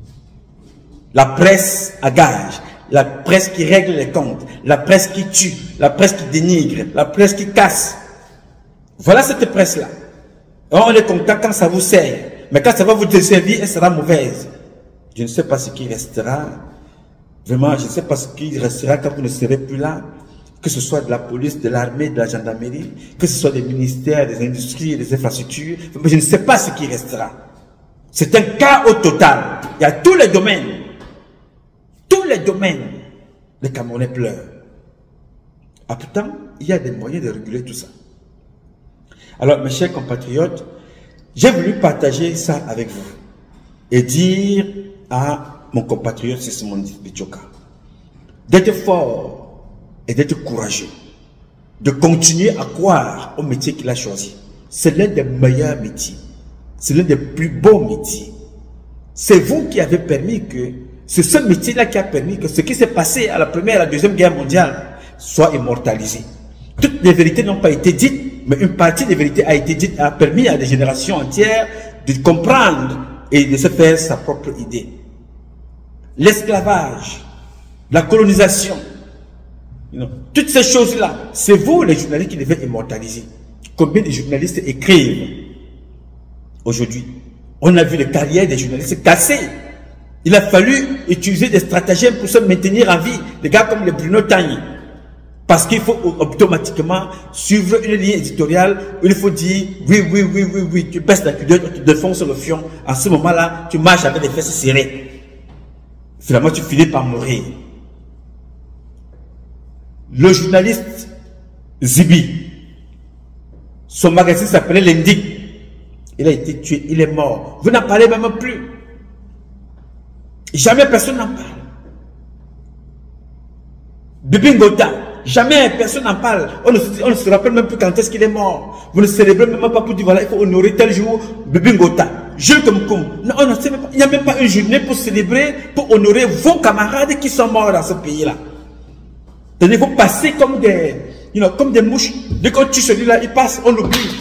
La presse à gage, la presse qui règle les comptes, la presse qui tue, la presse qui dénigre, la presse qui casse. Voilà cette presse-là. On est content quand ça vous sert. Mais quand ça va vous desservir, elle sera mauvaise. Je ne sais pas ce qui restera. Vraiment, je ne sais pas ce qui restera quand vous ne serez plus là. Que ce soit de la police, de l'armée, de la gendarmerie, que ce soit des ministères, des industries, des infrastructures. Mais je ne sais pas ce qui restera. C'est un chaos total. Il y a tous les domaines. Tous les domaines. Les Camerounais pleurent. Ah, pourtant, il y a des moyens de réguler tout ça. Alors, mes chers compatriotes, j'ai voulu partager ça avec vous et dire à mon compatriote Sismondi Bichoka d'être fort et d'être courageux, de continuer à croire au métier qu'il a choisi. C'est l'un des meilleurs métiers, c'est l'un des plus beaux métiers. C'est vous qui avez permis que, c'est ce métier-là qui a permis que ce qui s'est passé à la Première et à la Deuxième Guerre mondiale soit immortalisé. Toutes les vérités n'ont pas été dites, mais une partie des vérités a été dite, a permis à des générations entières de comprendre et de se faire sa propre idée. L'esclavage, la colonisation, toutes ces choses-là, c'est vous les journalistes qui devez immortaliser. Combien de journalistes écrivent aujourd'hui? On a vu les carrières des journalistes cassées. Il a fallu utiliser des stratagèmes pour se maintenir en vie. Des gars comme les Bruno Tagne. Parce qu'il faut automatiquement suivre une ligne éditoriale où il faut dire oui, tu baisses la culotte, tu défonces le fion. En ce moment-là, tu marches avec les fesses serrées. Finalement, tu finis par mourir. Le journaliste Zibi, son magazine s'appelait L'Indic. Il a été tué, il est mort. Vous n'en parlez même plus. Jamais personne n'en parle. Bibi Ngota. Jamais personne n'en parle. On ne se rappelle même plus quand est-ce qu'il est mort. Vous ne célébrez même pas pour dire voilà, il faut honorer tel jour Bibi Ngota. Jules Komkoum. Non, on ne sait même pas. Il n'y a même pas une journée pour célébrer, pour honorer vos camarades qui sont morts dans ce pays-là. Il faut passer comme des mouches. Dès qu'on tue celui-là, il passe, on l'oublie.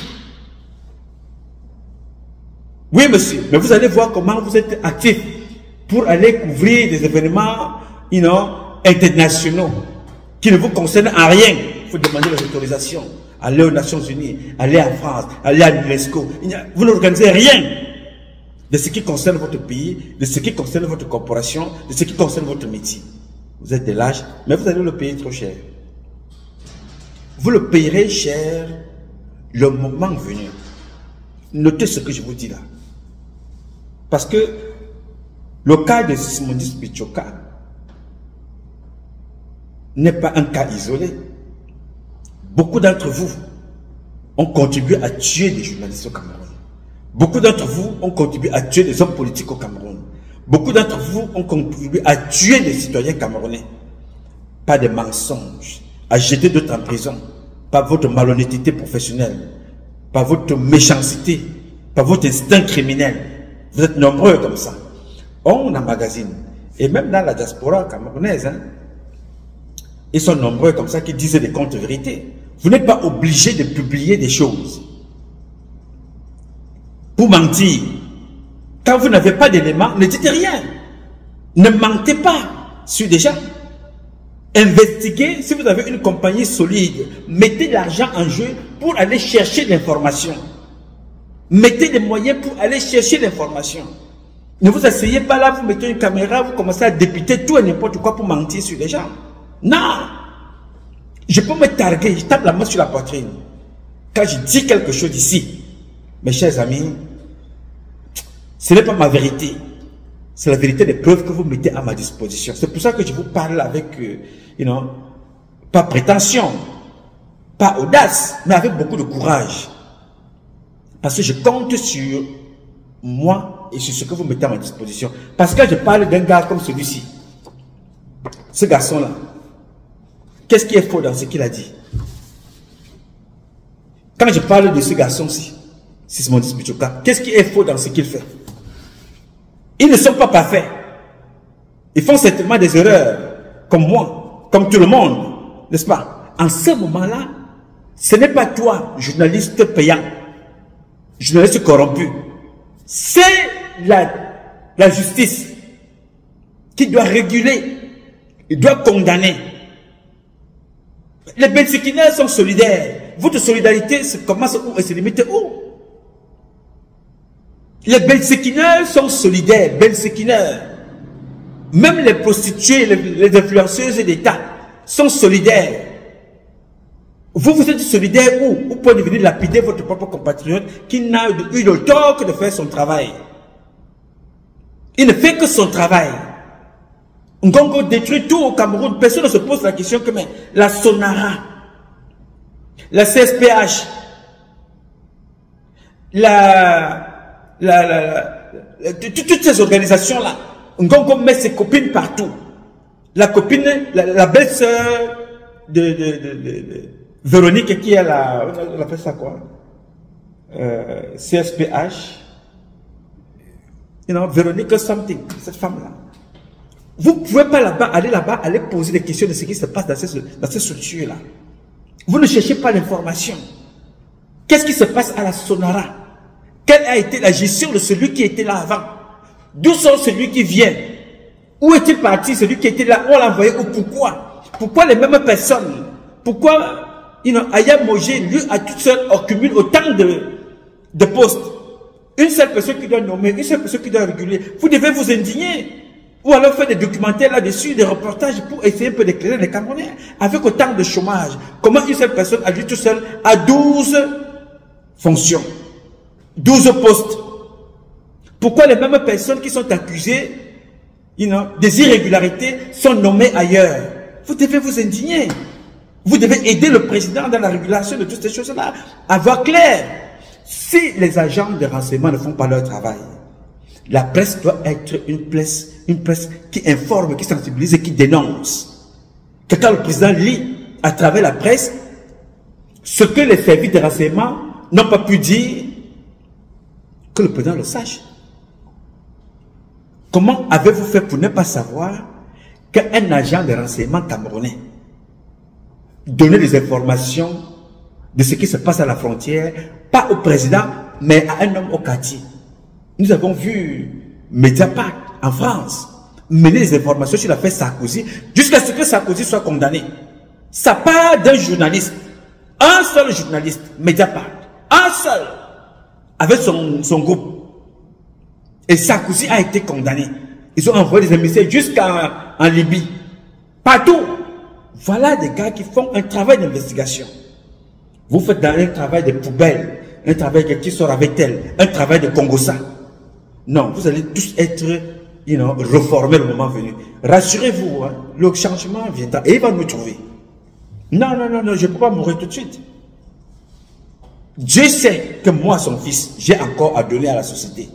Oui, monsieur, mais vous allez voir comment vous êtes actif pour aller couvrir des événements internationaux qui ne vous concernent en rien. Il faut demander les autorisations. Aller aux Nations Unies, aller en France, aller à l'UNESCO. Vous n'organisez rien de ce qui concerne votre pays, de ce qui concerne votre corporation, de ce qui concerne votre métier. Vous êtes de l'âge, mais vous allez le payer trop cher. Vous le payerez cher le moment venu. Notez ce que je vous dis là. Parce que le cas de Sismondi Bichoka n'est pas un cas isolé. Beaucoup d'entre vous ont contribué à tuer des journalistes au Cameroun. Beaucoup d'entre vous ont contribué à tuer des hommes politiques au Cameroun. Beaucoup d'entre vous ont contribué à tuer des citoyens camerounais. Pas des mensonges, à jeter d'autres en prison, par votre malhonnêteté professionnelle, par votre méchanceté, par votre instinct criminel. Vous êtes nombreux comme ça. On emmagasine. Et même dans la diaspora camerounaise, ils sont nombreux comme ça qui disent des contre-vérités. Vous n'êtes pas obligé de publier des choses pour mentir. Quand vous n'avez pas d'éléments, ne dites rien. Ne mentez pas sur des gens. Investiguez si vous avez une compagnie solide. Mettez de l'argent en jeu pour aller chercher l'information. Mettez des moyens pour aller chercher l'information. Ne vous asseyez pas là, vous mettez une caméra, vous commencez à dépiter tout et n'importe quoi pour mentir sur les gens. Non. Je peux me targuer, je tape la main sur la poitrine. Quand je dis quelque chose ici, mes chers amis, ce n'est pas ma vérité. C'est la vérité des preuves que vous mettez à ma disposition. C'est pour ça que je vous parle avec, pas prétention, pas audace, mais avec beaucoup de courage. Parce que je compte sur moi et sur ce que vous mettez à ma disposition. Parce que je parle d'un gars comme celui-ci. Ce garçon-là. Qu'est-ce qui est faux dans ce qu'il a dit? Quand je parle de ce garçon-ci, Sismondis Bichoka, qu'est-ce qui est faux dans ce qu'il fait? Ils ne sont pas parfaits. Ils font certainement des erreurs, comme moi, comme tout le monde, n'est-ce pas? En ce moment-là, ce n'est pas toi, journaliste payant, journaliste corrompu. C'est la justice qui doit réguler, il doit condamner. Les Bensekinaires sont solidaires. Votre solidarité commence où et se limite où? Les Bensekinaires sont solidaires, Bensekinaires. Même les prostituées, les influenceuses d'État sont solidaires. Vous êtes solidaire où? Vous pouvez venir lapider votre propre compatriote qui n'a eu le tort que de faire son travail. Il ne fait que son travail. Ngongo détruit tout au Cameroun. Personne ne se pose la question que mais la Sonara, la CSPH, toutes ces organisations-là, Ngongo met ses copines partout. La copine, la belle-sœur de Véronique qui est on appelle ça quoi? CSPH. You know, Véronique something, cette femme-là. Vous ne pouvez pas aller là-bas, aller poser des questions de ce qui se passe dans ces structures-là. Vous ne cherchez pas l'information. Qu'est-ce qui se passe à la Sonara? Quelle a été la gestion de celui qui était là avant? D'où sort celui qui vient? Où est-il parti celui qui était là? On l'a envoyé ou pourquoi? Pourquoi les mêmes personnes? Pourquoi Aya Mogé, lui, à toute seule, accumule autant de postes? Une seule personne qui doit nommer, une seule personne qui doit réguler. Vous devez vous indigner. Ou alors faire des documentaires là-dessus, des reportages pour essayer un peu d'éclairer les Camerounais. Avec autant de chômage, comment une seule personne, à lui tout seul, a 12 fonctions, 12 postes? Pourquoi les mêmes personnes qui sont accusées des irrégularités sont nommées ailleurs? Vous devez vous indigner. Vous devez aider le président dans la régulation de toutes ces choses-là. Avoir clair. Si les agents de renseignement ne font pas leur travail, la presse doit être une presse qui informe, qui sensibilise et qui dénonce. Que quand le président lit à travers la presse ce que les services de renseignement n'ont pas pu dire, que le président le sache. Comment avez-vous fait pour ne pas savoir qu'un agent de renseignement camerounais donnait des informations de ce qui se passe à la frontière, pas au président, mais à un homme au quartier? Nous avons vu Mediapart en France mener des informations sur l'affaire Sarkozy jusqu'à ce que Sarkozy soit condamné. Ça part d'un journaliste, un seul journaliste, Mediapart, un seul, avec son groupe. Et Sarkozy a été condamné. Ils ont envoyé des émissaires jusqu'en Libye. Partout. Voilà des gars qui font un travail d'investigation. Vous faites dans un travail de poubelle, un travail de qui sort avec elle, un travail de Congossa. Non, vous allez tous être reformés le moment venu. Rassurez-vous, hein, le changement viendra et il va nous trouver. Non, je ne peux pas mourir tout de suite. Dieu sait que moi, son fils, j'ai encore à donner à la société.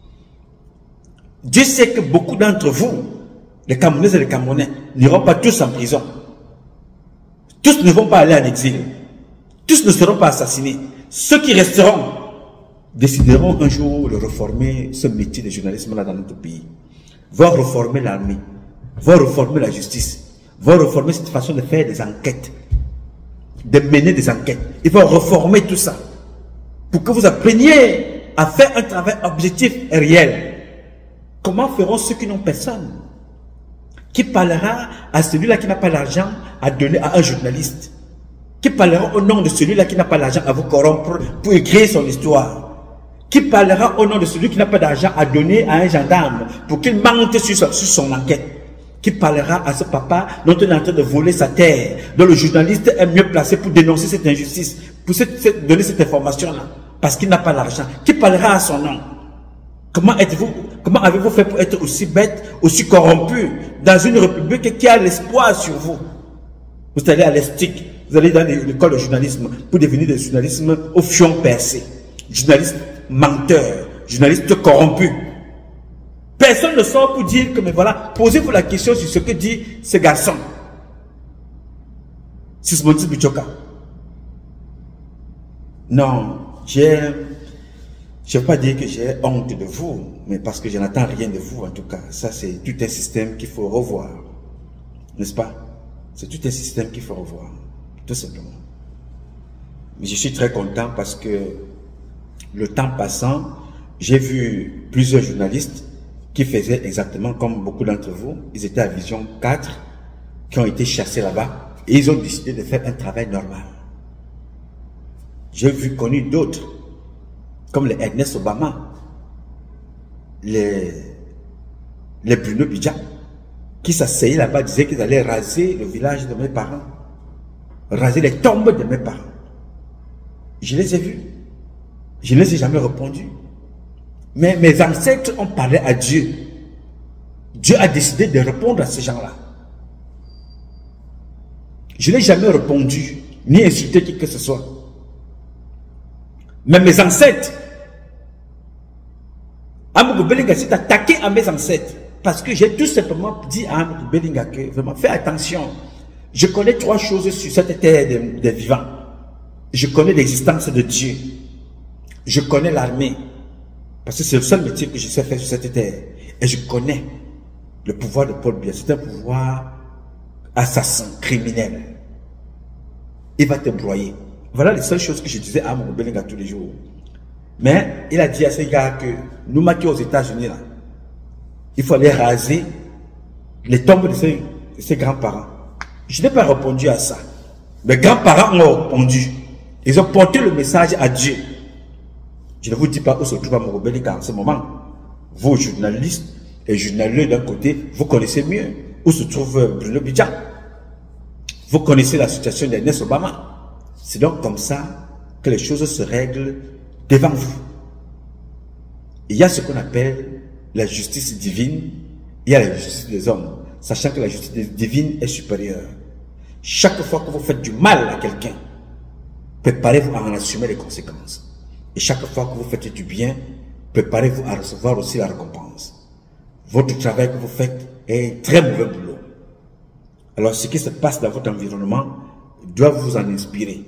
Dieu sait que beaucoup d'entre vous, les Camerounaises et les Camerounais, n'iront pas tous en prison. Tous ne vont pas aller en exil. Tous ne seront pas assassinés. Ceux qui resteront décideront un jour de reformer ce métier de journalisme là dans notre pays. Voir reformer l'armée, voir reformer la justice, voir reformer cette façon de faire des enquêtes, de mener des enquêtes. Il va reformer tout ça pour que vous appreniez à faire un travail objectif et réel. Comment feront ceux qui n'ont personne? Qui parlera à celui-là qui n'a pas l'argent à donner à un journaliste? Qui parlera au nom de celui-là qui n'a pas l'argent à vous corrompre pour écrire son histoire? Qui parlera au nom de celui qui n'a pas d'argent à donner à un gendarme pour qu'il mente sur son enquête? Qui parlera à ce papa dont on est en train de voler sa terre, dont le journaliste est mieux placé pour dénoncer cette injustice, pour donner cette information-là, parce qu'il n'a pas l'argent? Qui parlera à son nom? Comment avez-vous fait pour être aussi bête, aussi corrompu dans une république qui a l'espoir sur vous? Vous allez à l'ESTIC, vous allez dans l'école de journalisme pour devenir des journalistes au fion percé, journalistes menteurs, journalistes corrompus. Personne ne sort pour dire que, mais voilà, posez-vous la question sur ce que dit ce garçon. Sismondis Bichoka. Non, je ne veux pas dire que j'ai honte de vous, mais parce que je n'attends rien de vous en tout cas. Ça, c'est tout un système qu'il faut revoir. N'est-ce pas? C'est tout un système qu'il faut revoir, tout simplement. Mais je suis très content parce que le temps passant, j'ai vu plusieurs journalistes qui faisaient exactement comme beaucoup d'entre vous. Ils étaient à Vision 4, qui ont été chassés là-bas et ils ont décidé de faire un travail normal. J'ai connu d'autres, comme les Ernest Obama, les Bruno Bidja, qui s'asseyaient là-bas, disaient qu'ils allaient raser le village de mes parents, raser les tombes de mes parents. Je les ai vus. Je ne les ai jamais répondus. Mais mes ancêtres ont parlé à Dieu. Dieu a décidé de répondre à ces gens-là. Je n'ai jamais répondu, ni insulté qui que ce soit. Mais mes ancêtres, Amougou Belinga s'est attaqué à mes ancêtres. Parce que j'ai tout simplement dit à Amougou Belinga que, vraiment, fais attention. Je connais 3 choses sur cette terre des vivants. Je connais l'existence de Dieu. Je connais l'armée. Parce que c'est le seul métier que je sais faire sur cette terre. Et je connais le pouvoir de Paul Biya. C'est un pouvoir assassin, criminel. Il va te broyer. Voilà les seules choses que je disais à Amougou Belinga tous les jours. Mais il a dit à ces gars que nous maquillons aux États-Unis là. Il faut aller raser les tombes de ses grands-parents. Je n'ai pas répondu à ça. Mes grands-parents ont répondu. Ils ont porté le message à Dieu. Je ne vous dis pas où se trouve Amougou Belinga en ce moment. Vous, journalistes et journalistes d'un côté, vous connaissez mieux où se trouve Bruno Bidja. Vous connaissez la situation d'Ernest Obama. C'est donc comme ça que les choses se règlent devant vous. Il y a ce qu'on appelle la justice divine, il y a la justice des hommes, sachant que la justice divine est supérieure. Chaque fois que vous faites du mal à quelqu'un, préparez-vous à en assumer les conséquences. Et chaque fois que vous faites du bien, préparez-vous à recevoir aussi la récompense. Votre travail que vous faites est un très mauvais boulot. Alors ce qui se passe dans votre environnement doit vous en inspirer.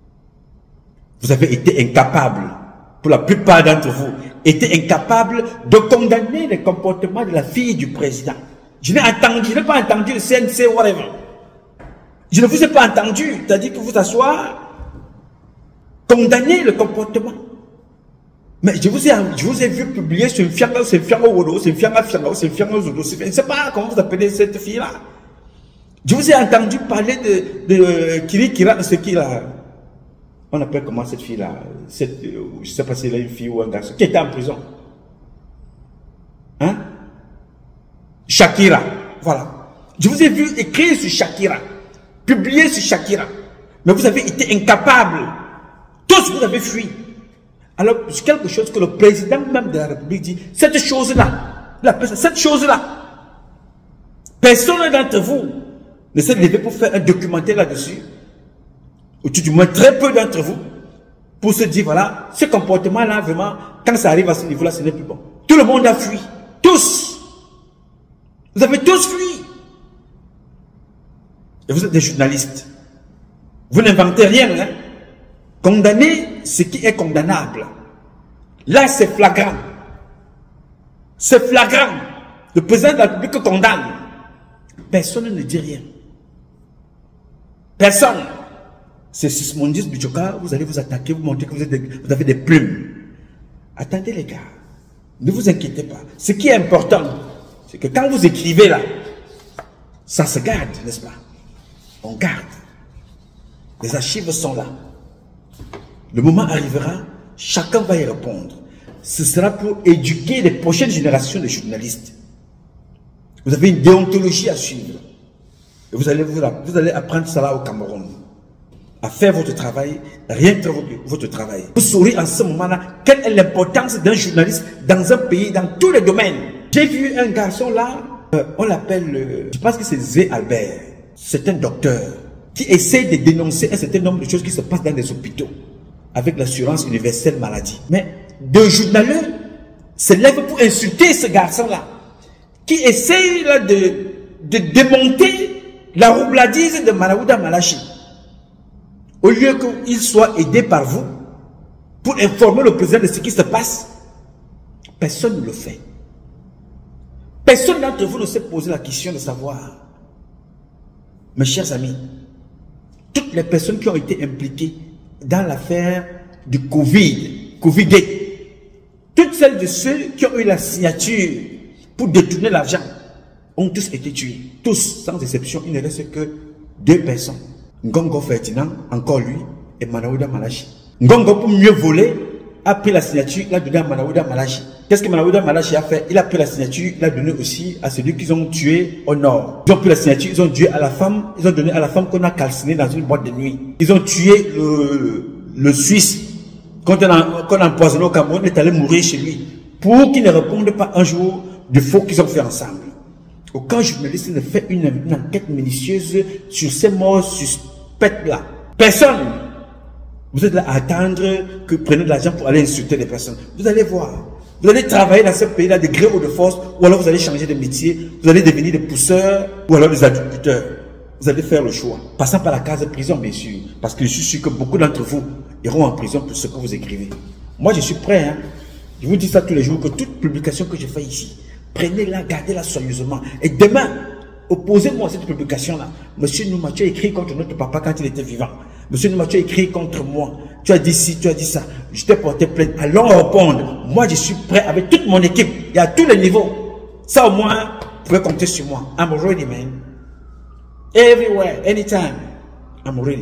Vous avez été incapable, pour la plupart d'entre vous, été incapable de condamner les comportements de la fille du président. Je n'ai pas entendu le CNC, whatever. Je ne vous ai pas entendu, c'est-à-dire que vous asseoir, condamner le comportement. Mais je vous ai vu publier sur Fianga, c'est Fianga Wodo, c'est Fianga Fianga, c'est Fianga Zodo, je ne sais pas comment vous appelez cette fille-là. Je vous ai entendu parler de Kiri Kira, c'est qui là? On appelle comment cette fille-là? Je ne sais pas si elle est une fille ou un garçon, qui était en prison. Hein? Shakira, voilà. Je vous ai vu écrire sur Shakira, publier sur Shakira. Mais vous avez été incapables. Tous vous avez fui. Alors, c'est quelque chose que le président même de la République dit, cette chose-là, cette chose-là, personne d'entre vous ne s'est levé pour faire un documentaire là-dessus, ou tout du moins très peu d'entre vous, pour se dire, voilà, ce comportement-là, vraiment, quand ça arrive à ce niveau-là, ce n'est plus bon. Tout le monde a fui. Tous. Vous avez tous fui. Et vous êtes des journalistes. Vous n'inventez rien, hein. Condamnez ce qui est condamnable. Là, c'est flagrant. C'est flagrant. Le président de la République condamne. Personne ne dit rien. Personne. C'est Sismondis Bichoka, vous allez vous attaquer, vous montrer que vous avez des plumes. Attendez les gars. Ne vous inquiétez pas. Ce qui est important, c'est que quand vous écrivez là, ça se garde, n'est-ce pas? On garde. Les archives sont là. Le moment arrivera, chacun va y répondre. Ce sera pour éduquer les prochaines générations de journalistes. Vous avez une déontologie à suivre. Et vous allez apprendre cela au Cameroun. À faire votre travail, rien que votre travail. Vous saurez en ce moment-là quelle est l'importance d'un journaliste dans un pays, dans tous les domaines. J'ai vu un garçon là, on l'appelle, je pense que c'est Zé Albert. C'est un docteur qui essaie de dénoncer un certain nombre de choses qui se passent dans les hôpitaux avec l'assurance universelle maladie. Mais deux journalistes se lèvent pour insulter ce garçon-là qui essaye là, de démonter la roubladise de Malaouda Malachi. Au lieu qu'il soit aidé par vous, pour informer le président de ce qui se passe? Personne ne le fait. Personne d'entre vous ne s'est posé la question de savoir. Mes chers amis, toutes les personnes qui ont été impliquées dans l'affaire du Covid-Gate, toutes celles de ceux qui ont eu la signature pour détourner l'argent, ont tous été tués. Tous, sans exception, il ne reste que 2 personnes. Ngongo Ferdinand, encore lui, et Manaouda Malachi. Ngongo, pour mieux voler, a pris la signature, il a donné à Manaouda Malachi. Qu'est-ce que Manaouda Malachi a fait? Il a pris la signature, il a donné aussi à celui qu'ils ont tué au nord. Ils ont pris la signature, ils ont tué à la femme, ils ont donné à la femme qu'on a calcinée dans une boîte de nuit. Ils ont tué le Suisse, qu'on a empoisonné au Cameroun, il est allé mourir chez lui, pour qu'il ne réponde pas un jour du faux qu'ils ont fait ensemble. Aucun journaliste ne fait une enquête minutieuse sur ces morts suspectes-là. Personne. Vous êtes là à attendre que vous preniez de l'argent pour aller insulter les personnes. Vous allez voir. Vous allez travailler dans ce pays-là de gré ou de force, ou alors vous allez changer de métier, vous allez devenir des pousseurs, ou alors des agriculteurs. Vous allez faire le choix. Passant par la case de prison, bien sûr. Parce que je suis sûr que beaucoup d'entre vous iront en prison pour ce que vous écrivez. Moi, je suis prêt. Hein? Je vous dis ça tous les jours, que toute publication que je fais ici, prenez-la, gardez-la soigneusement. Et demain, opposez-moi à cette publication-là. Monsieur Nouma, tu as écrit contre notre papa quand il était vivant. Monsieur Nouma, tu as écrit contre moi. Tu as dit ci, tu as dit ça. Je t'ai porté plainte. Allons répondre. Moi, je suis prêt avec toute mon équipe et à tous les niveaux. Ça, au moins, vous pouvez compter sur moi. I'm ready, man. Everywhere, anytime. I'm ready.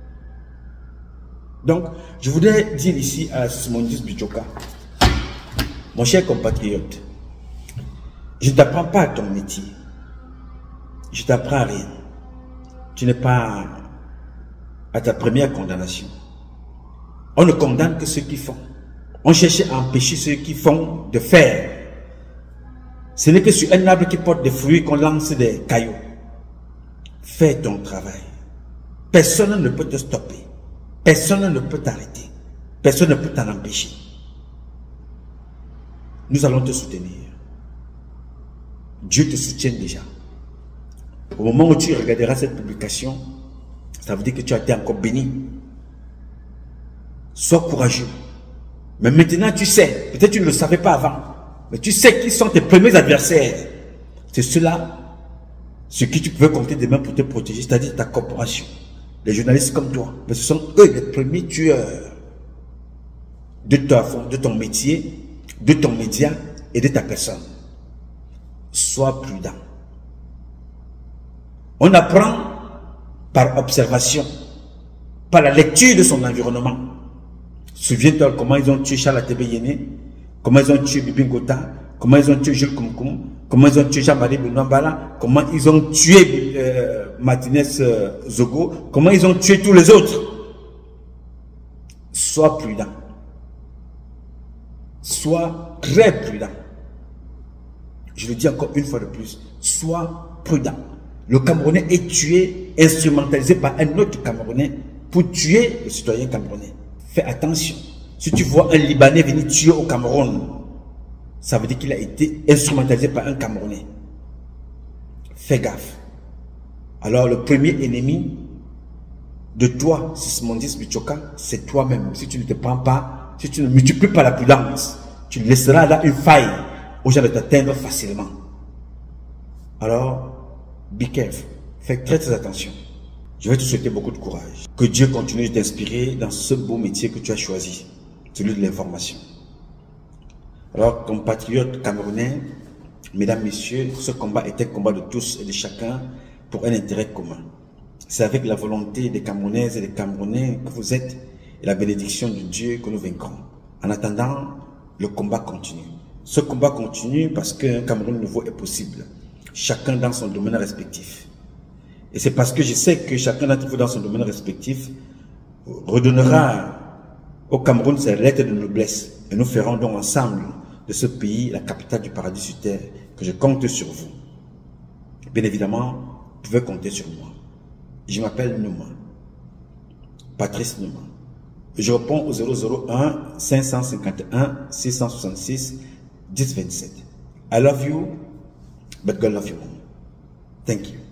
Donc, je voudrais dire ici à Simondis Bichoka, mon cher compatriote, je ne t'apprends pas à ton métier. Je t'apprends à rien. Tu n'es pas à ta première condamnation. On ne condamne que ceux qui font. On cherche à empêcher ceux qui font de faire. Ce n'est que sur un arbre qui porte des fruits qu'on lance des cailloux. Fais ton travail. Personne ne peut te stopper. Personne ne peut t'arrêter. Personne ne peut t'en empêcher. Nous allons te soutenir. Dieu te soutient déjà. Au moment où tu regarderas cette publication, ça veut dire que tu as été encore béni. Sois courageux. Mais maintenant tu sais, peut-être tu ne le savais pas avant, mais tu sais qui sont tes premiers adversaires. C'est ceux-là sur qui tu pouvais compter demain pour te protéger, c'est-à-dire ta corporation. Les journalistes comme toi. Mais ce sont eux les premiers tueurs de ton métier, de ton média et de ta personne. Sois prudent. On apprend par observation, par la lecture de son environnement. Souviens-toi comment ils ont tué Charles Atebe Yéné, comment ils ont tué Bibi Ngota, comment ils ont tué Jules Koumkoum, comment ils ont tué Jean-Marie Bounambala, comment ils ont tué Martinez Zogo, comment ils ont tué tous les autres. Sois prudent. Sois très prudent. Je le dis encore une fois de plus, sois prudent. Le Camerounais est tué, instrumentalisé par un autre Camerounais pour tuer le citoyen camerounais. Fais attention. Si tu vois un Libanais venir tuer au Cameroun, ça veut dire qu'il a été instrumentalisé par un Camerounais. Fais gaffe. Alors le premier ennemi de toi, Simondis Bichoka, c'est toi-même. Si tu ne te prends pas, si tu ne multiplies pas la prudence, tu laisseras là une faille aux gens de t'atteindre facilement. Alors, be careful. Fais très très attention. Je vais te souhaiter beaucoup de courage. Que Dieu continue de t'inspirer dans ce beau métier que tu as choisi, celui de l'information. Alors, compatriotes camerounais, mesdames, messieurs, ce combat est un combat de tous et de chacun pour un intérêt commun. C'est avec la volonté des Camerounaises et des Camerounais que vous êtes et la bénédiction de Dieu que nous vaincrons. En attendant, le combat continue. Ce combat continue parce qu'un Cameroun nouveau est possible. Chacun dans son domaine respectif. Et c'est parce que je sais que chacun d'entre vous dans son domaine respectif redonnera au Cameroun ses lettres de noblesse. Et nous ferons donc ensemble de ce pays la capitale du paradis sur terre, que je compte sur vous. Bien évidemment, vous pouvez compter sur moi. Je m'appelle Nouma, Patrice Nouma. Je réponds au 001 551 666 1027. I love you, but God love you more. Thank you.